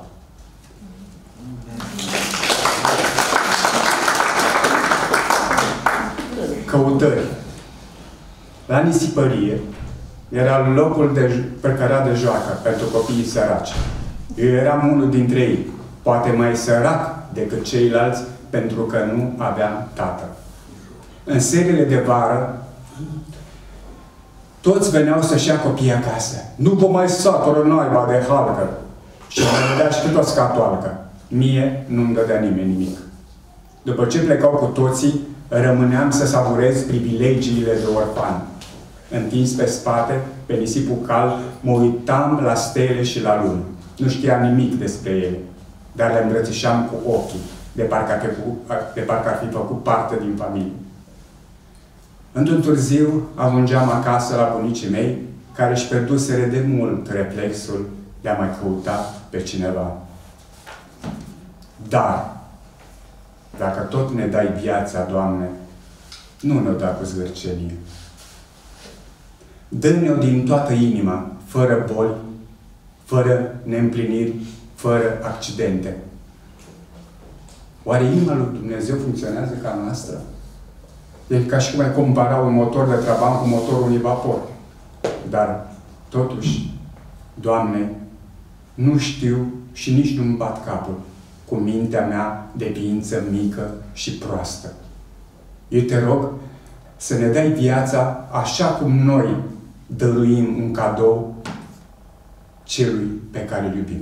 Căutări. La nisipărie era locul de părcărea de joacă pentru copiii săraci. Eu eram unul dintre ei, poate mai sărac decât ceilalți, pentru că nu aveam tată. În seriile de vară, toți veneau să-și ia copiii acasă. Nu vă mai satură naiba de halcă. Și mă dădea și cât o scatoalcă. Mie nu-mi dădea nimeni nimic. După ce plecau cu toții, rămâneam să savurez privilegiile de orfan. Întins pe spate, pe nisipul cald, mă uitam la stele și la lună. Nu știam nimic despre ele, dar le îmbrățișam cu ochii, de parcă ar fi, de parcă ar fi făcut parte din familie. Într-un târziu, ajungeam acasă la bunicii mei, care își pierduseră de mult reflexul de a mai căuta pe cineva. Dar, dacă tot ne dai viața, Doamne, nu ne-o da cu zgârcenie. Dă-ne-o din toată inima, fără boli, fără neîmpliniri, fără accidente. Oare inima lui Dumnezeu funcționează ca noastră? E ca și cum ai compara un motor de traban cu motorul unui vapor. Dar, totuși, Doamne, nu știu și nici nu-mi bat capul cu mintea mea de ființă mică și proastă. Eu te rog să ne dai viața așa cum noi dăruim un cadou celui pe care îl iubim.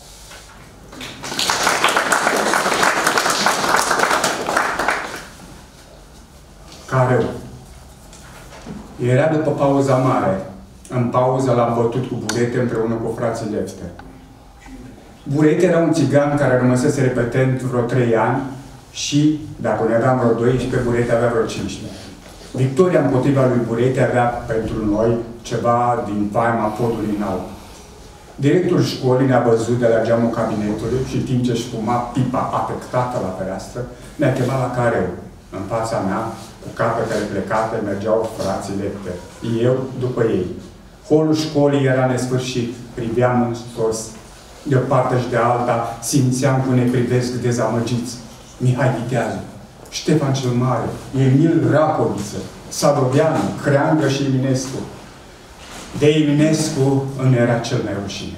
Careu. Era după pauza mare. În pauză l-am bătut cu Burete împreună cu frații Lefter. Burete era un țigan care rămăsese repetent vreo trei ani și, dacă ne aveam vreo doisprezece, Burete avea vreo cincisprezece. Victoria împotriva lui Burete avea pentru noi ceva din faima podului înalt. Directorul școlii ne-a văzut de la geamul cabinetului și, timp ce își fuma pipa afectată la fereastră, ne-a chemat la careu. În fața mea, cu capetele plecate, mergeau frații Lefter. Eu după ei. Holul școlii era nesfârșit. Priveam în sos. De o parte și de alta, simțeam cum ne privesc dezamăgiți. Mihai Viteazu, Ștefan cel Mare, Emil Racoviță, Sadoveanu, Creangă și Eminescu. De Eminescu îmi era cel mai rușine.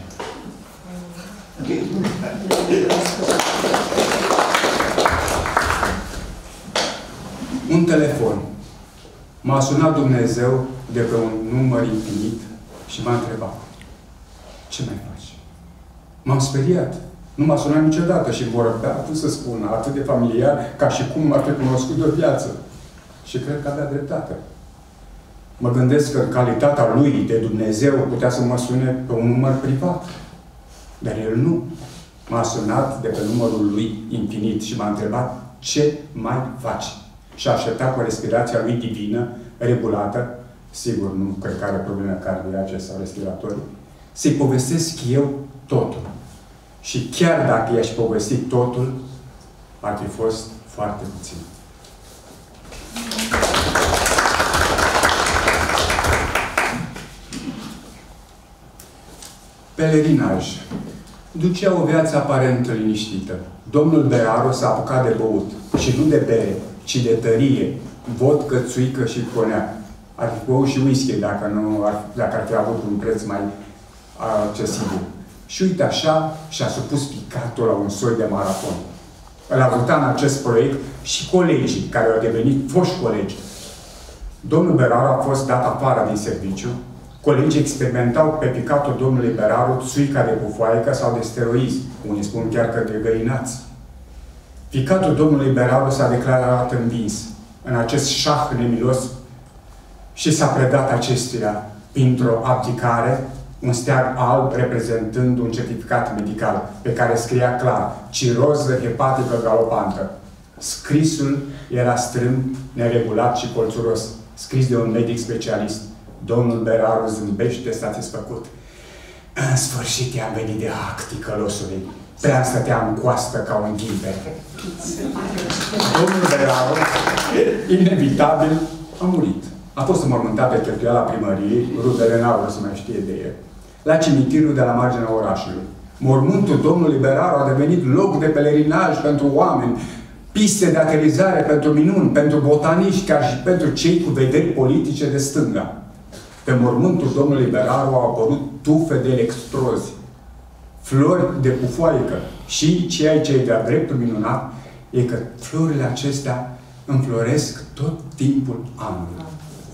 Un telefon. M-a sunat Dumnezeu de pe un număr infinit și m-a întrebat: ce mai faci? M-am speriat. Nu m-a sunat niciodată și vorbea, cum să spun, atât de familiar, ca și cum m-ar fi cunoscut de o viață. Și cred că avea dreptate. Mă gândesc că în calitatea lui de Dumnezeu putea să mă sune pe un număr privat. Dar el nu. M-a sunat de pe numărul lui infinit și m-a întrebat: ce mai faci? Și a așteptat cu respirația lui divină, regulată, sigur, nu cred că are probleme cardiace sau respiratorii, să-i povestesc eu totul. Și chiar dacă i-aș povesti totul, ar fi fost foarte puțin. Pelerinaj. Ducea o viață aparent liniștită. Domnul Beraru s-a apucat de băut. Și nu de bere, ci de tărie, vodcă, țuică și conea. Ar fi băut și whisky dacă, nu ar, dacă ar fi avut un preț mai accesibil. Și uite așa și-a supus picatul la un soi de maraton. Îl ajuta în acest proiect și colegii care au devenit foști colegi. Domnul Beraru a fost dat afară din serviciu. Colegii experimentau pe picatul domnului Beraru țuica de pufoaică sau de steroizi. Unii spun chiar că de găinați. Picatul domnului Beraru s-a declarat învins în acest șah nemilos și s-a predat acestuia printr-o abdicare, un steag alb reprezentând un certificat medical pe care scria clar: ciroză hepatică galopantă. Scrisul era strâmb, neregulat și colțuros, scris de un medic specialist. Domnul Beraru zâmbește satisfăcut. În sfârșit i-am venit de hac, ticălosului. Prea stătea în coastă ca un ghimpe. Domnul Beraru, inevitabil, a murit. A fost înmormântat pe cheltuiala primăriei, rudele n-au să mai știe de el, la cimitirul de la marginea orașului. Mormântul domnului Beraru a devenit loc de pelerinaj pentru oameni, piste de aterizare pentru minuni, pentru botaniști, chiar și pentru cei cu vederi politice de stânga. Pe mormântul domnului Beraru au apărut tufe de electrozi, flori de pufoaică și ceea ce e de-a dreptul minunat e că florile acestea înfloresc tot timpul anului.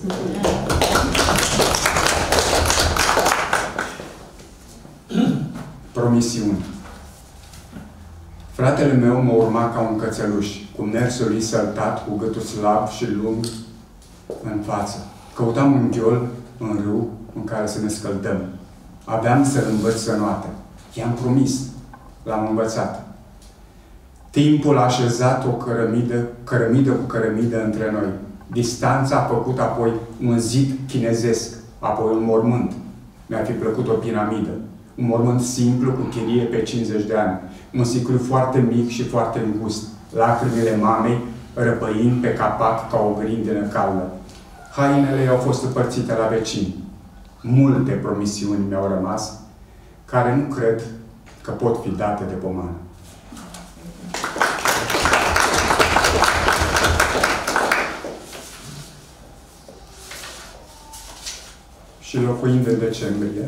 Promisiuni. Fratele meu mă urma ca un cățeluș, cu mersul lui săltat, cu gâtul slab și lung în față. Căutam un ghiol în râu în care să ne scăldăm. Aveam să-l învăț să noate. I-am promis. L-am învățat. Timpul a așezat o cărămidă, cărămidă cu cărămidă între noi. Distanța a făcut apoi un zid chinezesc, apoi un mormânt. Mi-ar fi plăcut o piramidă. Un mormânt simplu cu chirie pe cincizeci de ani. Un sicriu foarte mic și foarte îngust. Lacrimile mamei răpăind pe capac ca o grindină caldă. Hainele au fost împărțite la vecini. Multe promisiuni mi-au rămas, care nu cred că pot fi date de pomană. și locuind în decembrie,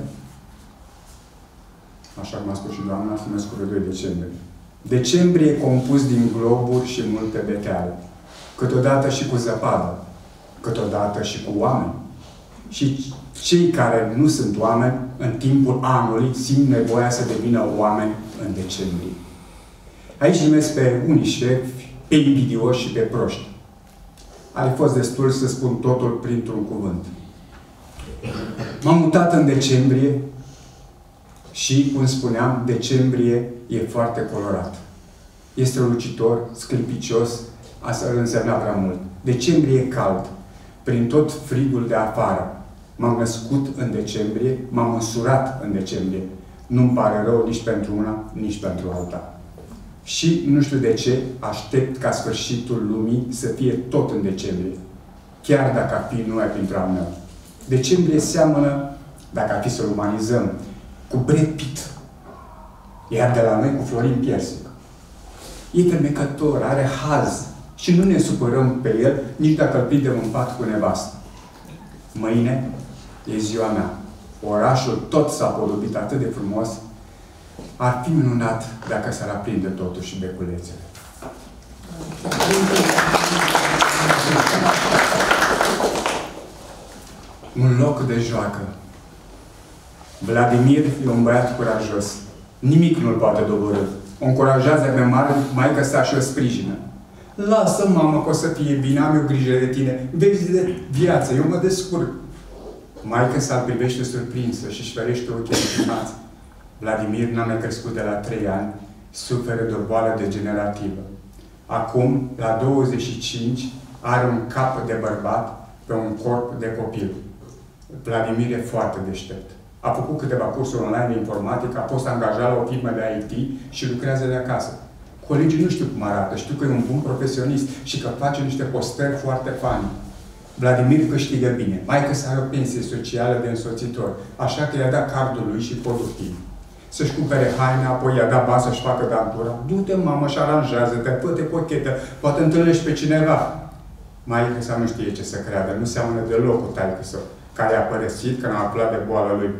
așa cum a spus și doamna, se născut pe doi decembrie. Decembrie e compus din globuri și multe beteale, câteodată și cu zăpadă, câteodată și cu oameni. Și cei care nu sunt oameni, în timpul anului, simt nevoia să devină oameni în decembrie. Aici numesc pe unii șefi, pe invidioși și pe proști. Ar fi fost destul să spun totul printr-un cuvânt. M-am mutat în decembrie și, cum spuneam, decembrie e foarte colorat. Este lucitor, sclipicios, asta ar însemna prea mult. Decembrie e cald, prin tot frigul de afară. M-am născut în decembrie, m-am însurat în decembrie. Nu-mi pare rău nici pentru una, nici pentru alta. Și, nu știu de ce, aștept ca sfârșitul lumii să fie tot în decembrie. Chiar dacă ar fi numai printre al meu. Decembrie seamănă, dacă ar fi să-l umanizăm, cu Brad Pitt. Iar de la noi cu Florin Piersic. E fermecător, are haz. Și nu ne supărăm pe el, nici dacă îl prindem în pat cu nevastă. Mâine e ziua mea. Orașul tot s-a podobit atât de frumos. Ar fi minunat dacă s-ar aprinde totuși beculețele. Un loc de joacă. Vladimir e un băiat curajos. Nimic nu-l poate doborî. O încurajează pe mare, maică sa și o sprijină. Lasă, mamă, că o să fie bine, am eu grijă de tine. Vezi de viață, eu mă descurc. Maică sa-l privește surprinsă și își ferește ochii închimați. Vladimir n-a mai crescut de la trei ani, suferă de o boală degenerativă. Acum, la douăzeci și cinci, are un cap de bărbat pe un corp de copil. Vladimir e foarte deștept. A făcut câteva cursuri online de informatică, a fost angajat la o firmă de I T și lucrează de acasă. Colegii nu știu cum arată, știu că e un bun profesionist și că face niște postări foarte funny. Vladimir câștigă bine. Maică să are o pensie socială de însoțitor, așa că i-a dat cardul lui și productiv. Să-și cumpere haine, apoi i-a dat bani să-și facă dantura. Du-te, mamă, și aranjează-te, fă-te cochetă, poate întâlnești pe cineva. Maică să nu știe ce să creadă, nu seamănă deloc cu taică său, care a părăsit când a aflat de boala lui.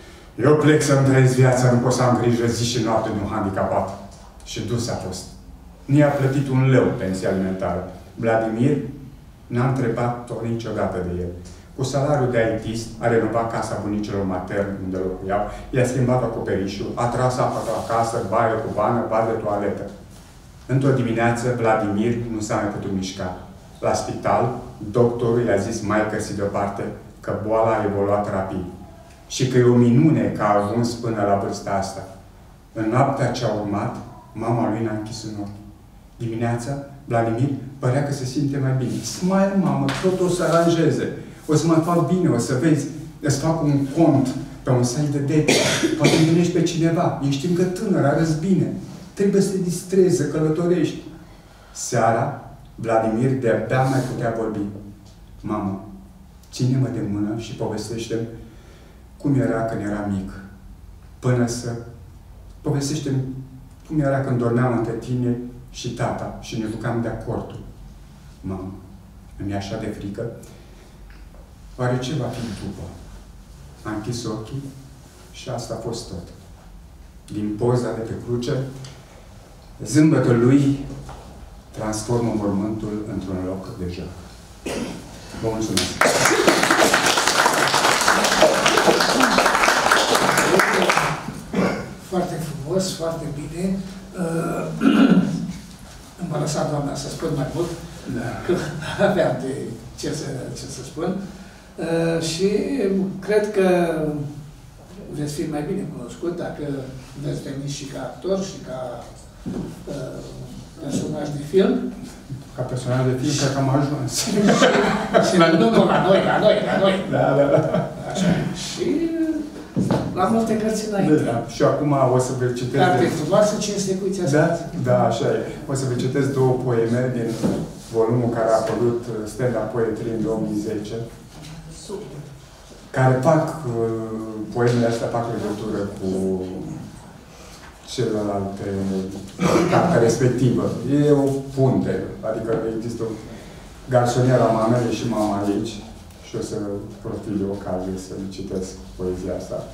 Eu plec să-mi trăiesc viața, nu pot să am grijă zi și noapte de un handicapat. Și dus a fost. Nu i-a plătit un leu pensie alimentară. Vladimir n-a întrebat-o niciodată de el. Cu salariul de I T-ist a renovat casa bunicilor materni unde locuiau, i-a schimbat acoperișul, a tras apa la casă, baie cu vană, bad de toaletă. Într-o dimineață, Vladimir nu s-a mai putut mișca. La spital, doctorul i-a zis maică-si deoparte că boala a evoluat rapid și că e o minune că a ajuns până la vârsta asta. În noaptea ce a urmat, mama lui n-a închis un ochi. Dimineața, Vladimir părea că se simte mai bine. Smile, mamă, tot o să aranjeze. O să mă fac bine, o să vezi. Îți fac un cont pe un site de dating. Poate întâlnești pe cineva. Ești încă tânăr, arăți bine. Trebuie să te distrezi, să călătorești. Seara, Vladimir de-abia mai putea vorbi. Mamă, ține-mă de mână și povestește-mi cum era când era mic. Până să... Povestește-mi cum era când dormeam între tine și tata și ne jucam de acordul. Mamă, îmi e așa de frică. Oare ce va fi după? Am închis ochii și asta a fost tot. Din poza de pe cruce, zâmbetul lui transformă mormântul într-un loc de joc. Vă mulțumesc! Foarte frumos, foarte bine. Îmi a lăsat doamna să spun mai mult, da. Că aveam de ce să, ce să spun. Uh, și cred că veți fi mai bine cunoscut dacă veți veni și ca actor și ca uh, personaj de film. Ca personaj de film, cred că am ajuns. Și nu, nu, la noi, la noi, la noi. Da, da, da. Așa. Și la multe cărți înainte. Da, și acum o să vă citesc... Carte frumoasă, cinste cu ți-a Da, da, așa e. O să vă citesc două poeme din volumul care a apărut Stand-up Poetry în două mii zece. Care fac, poemele astea fac legătură cu celelalte, cartea respectivă. E o punte, adică există o garsoniera mamele și mama aici, și și o să profit de ocazie să-mi citesc poezia asta.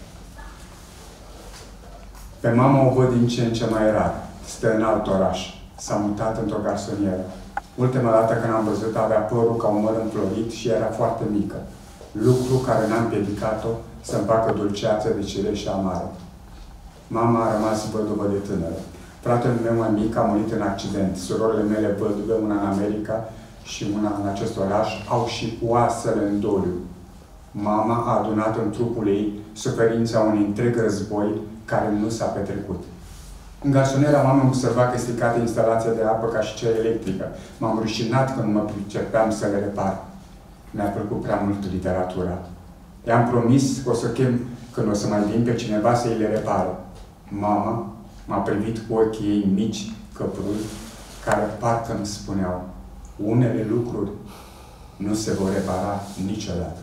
Pe mama o văd din ce în ce mai rar. Stă în alt oraș. S-a mutat într-o garsonieră. Ultima dată când am văzut avea părul ca un măr înflorit și era foarte mică. Lucru care n-a împiedicat-o să-mi facă dulceață de cireșe amară. Mama a rămas văduvă de tânără. Fratele meu mai mic a murit în accident. Surorile mele văduve, una în America și una în acest oraș, au și oasele în doliu. Mama a adunat în trupul ei suferința unui întreg război care nu s-a petrecut. În garsoniera mamei am observat că este stricată instalația de apă ca și cea electrică. M-am rușinat când mă pricepeam să le repar. Mi-a plăcut prea mult literatura. I-am promis că o să chem, când o să mai vin pe cineva să îi le repare. Mama m-a privit cu ochii ei mici, căprui, care parcă îmi spuneau: unele lucruri nu se vor repara niciodată.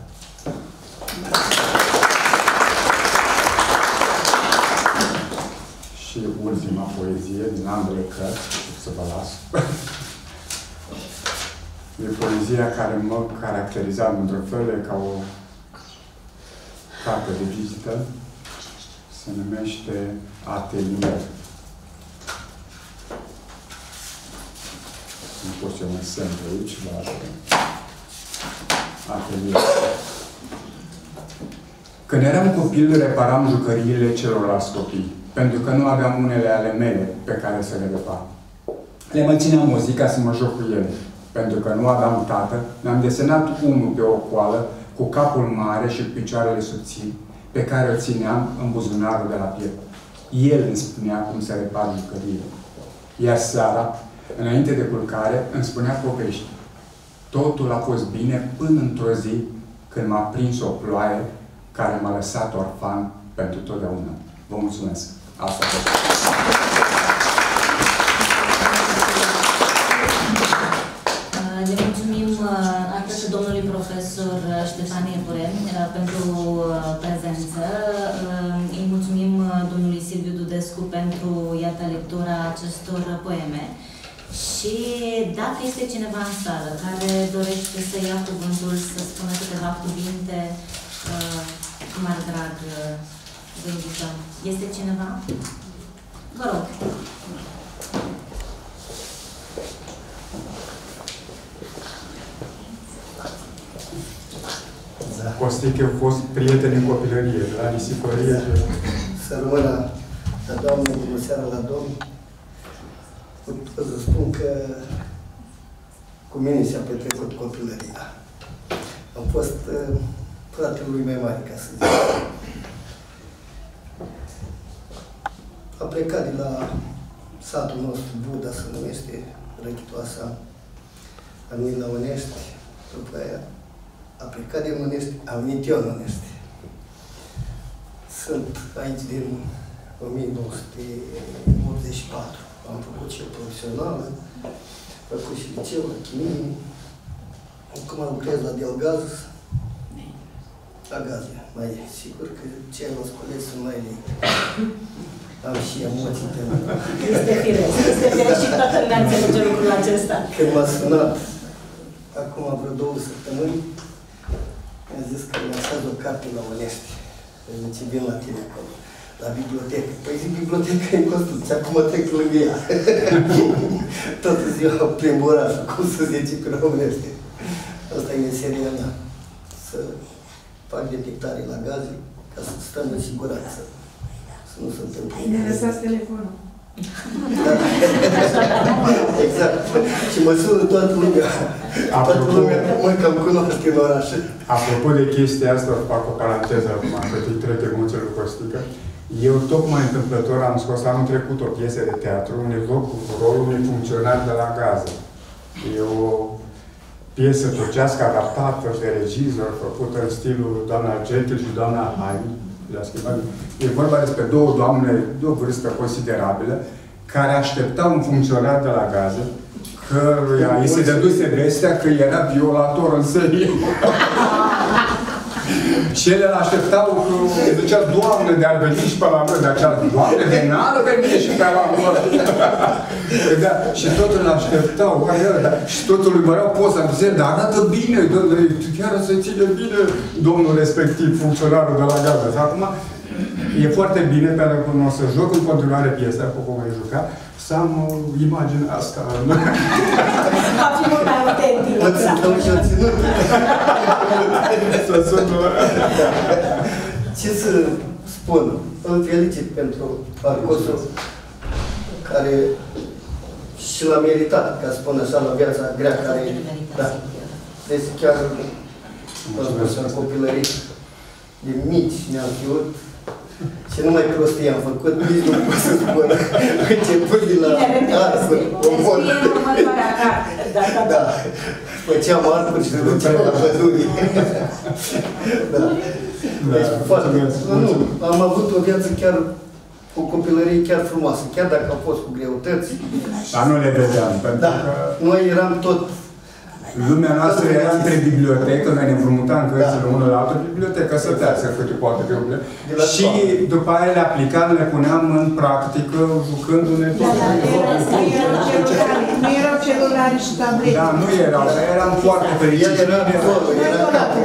Și ultima poezie din ambele cărți, să vă las. E poezia care mă caracteriza într-un fel ca o carte de vizită. Se numește Atelier. Nu pot să mă semn pe aici, dar Atelier. Când eram copil, reparam jucăriile celorlalți copii, pentru că nu aveam unele ale mele pe care să le repar. Le mă țineam o zi ca să mă joc cu ele. Pentru că nu aveam tată, mi-am desenat unul pe o coală, cu capul mare și picioarele subțiri, pe care o țineam în buzunarul de la piept. El îmi spunea cum să repar jucăriile. Iar seara, înainte de culcare, îmi spunea povești. Totul a fost bine până într-o zi, când m-a prins o ploaie care m-a lăsat orfan pentru totdeauna. Vă mulțumesc! Asta a fost. Le mulțumim atât domnului profesor Ștefan Iepure pentru prezență. Îi mulțumim domnului Silviu Dudescu pentru, iată, lectura acestor poeme. Și dacă este cineva în sală care dorește să ia cuvântul, să spună câteva cuvinte, cu mare drag vă invităm. Este cineva? Vă rog. Da. Costiche au fost prieteni în copilărie, de la nisipărie. Să rămână la Doamne, bună seara la Domn. Pot să spun că cu mine s-a petrecut copilăria. Am fost uh, fratele lui mai mare, ca să zic. A plecat de la satul nostru, Buda, se numește, Răchitoasa, a venit la Onești, după aia a plecat din Onești, a venit eu în Onești. Sunt aici din o mie nouă sute optzeci și patru. Am făcut și o profesională, am făcut și liceu la chimie. Acum lucrez la Delgaz, la Gaze, mai e. Sigur că ceilalți colegi sunt mai lei. Am și emoții de mine. Este firesc, este firesc și toată lumea înțelege lucrul acesta. Când m-a sunat, acum vreo două săptămâni, mi-a zis că lansează o carte la Onești. Zice, vin la tine acolo, la bibliotecă. Păi zic, biblioteca e în construcție, acum trec lângă ea. Toată ziua plimb orașul, cum să zice pe românește. Asta e meseria mea. Să fac detectare la gaze, ca să stăm în siguranță. Să nu se întâmple. Ai ne lăsați telefonul. Exact. Și mă sună toată lumea. Toată lumea mă cam cunoaște în oraș. Apropo de chestia asta, fac o paranteză acum, că îi trec emoțiile lui Costică. Eu tocmai întâmplător am scos anul trecut o piesă de teatru unde joc rolul unui funcționar de la Gază. E o piesă turcească adaptată de regizor, făcută în stilul doamna Jekyll și doamna Hyde. E vorba despre două doamne de o vârstă considerabilă care așteptau un funcționar de la Gază, căruia îi se dăduse vestea că era violator în serie. Și ele îl așteptau că zicea, Doamne, de-ar veni și pe la noi, de aceea, Doamne, de n-ar veni și pe la noi. Da, și totul îl așteptau, da, și totul îi măreau poza, zice, dar arată bine, domnule, chiar să ține bine domnul respectiv, funcționarul de la gază. Acum, e foarte bine, pentru că o să joc în continuare piesa, cu cum ai jucat, să am uh, imaginea asta. Va fi mult mai autentic. Și o ținut. Să sună. Ce să spun? Îl felicit pentru parcursul care și l-a meritat, ca să spun așa, la viața grea care e. Da. Deci chiar în copilării de mici ne-am fiut și numai prostii am făcut, nici nu pot să spun. Început de la arcuri, omor. Da. Făceam arcuri și duceam la păduri. Da. Deci, foarte. Nu, am avut o viață chiar, o copilărie chiar frumoasă, chiar dacă au fost cu greutăți. Dar nu le vedeam, pentru da. că... Noi eram tot... Lumea noastră era între bibliotecă, noi ne împrumutam cărțile da. unul la altă bibliotecă, să tească câte poate pe unele. Și după aia le aplicam, le puneam în practică, jucându-ne tot. Nu erau celulare și tablete. Da, nu erau, dar eram foarte fericiți. El era acolo, era capul.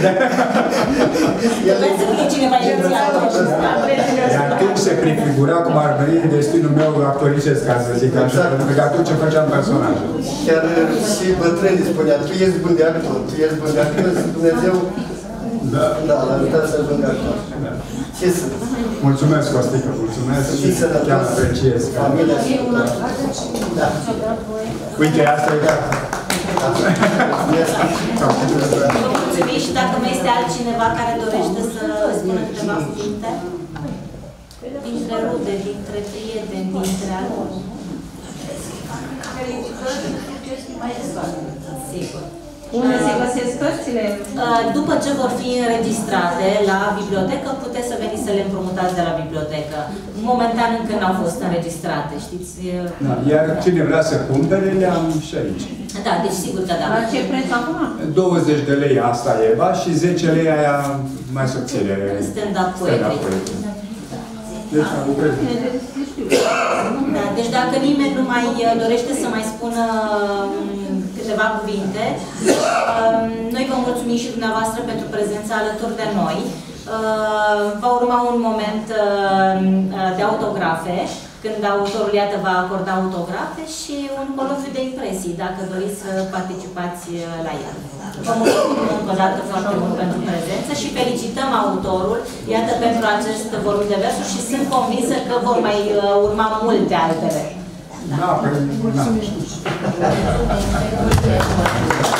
Trebuie să fie cineva inițiat. Iar atunci se prefigura cum ar veni destinul meu actoricesc, ca să zic așa, pentru că atunci făceam personaje. Chiar și bătrânii spunea, tu ești bun de actor, tu ești bun de actor, și Dumnezeu da, da l-a ajutat să ajungă actor. Da. Ce să... Mulțumesc, Costică, mulțumesc și chiar apreciez. Familia și... Da. Uite, asta e gata. Vă mulțumim și dacă mai este altcineva care dorește să spună câteva cuvinte, dintre rude, dintre prieteni, dintre alții. Sigur. Unde se găsesc cărțile? După ce vor fi înregistrate la bibliotecă, puteți să veniți să le împrumutați de la bibliotecă. Momentan încă n-au fost înregistrate, știți? Da, iar cine vrea să cumpere, le-am și aici. Da, deci sigur că da. La ce preț acum? douăzeci de lei asta Eva și zece lei aia mai subțire. Stand-up poetry. Deci, da, deci dacă nimeni nu mai dorește să mai spună câteva cuvinte, noi vă mulțumim și dumneavoastră pentru prezența alături de noi. Va urma un moment de autografe, când autorul, iată, va acorda autografe și un coloviu de impresii, dacă doriți să participați la el. Vă mulțumim încă o dată foarte mult pentru prezență și felicităm autorul, iată, pentru acest volum de versuri și sunt convinsă că vor mai urma multe altele. Da, da.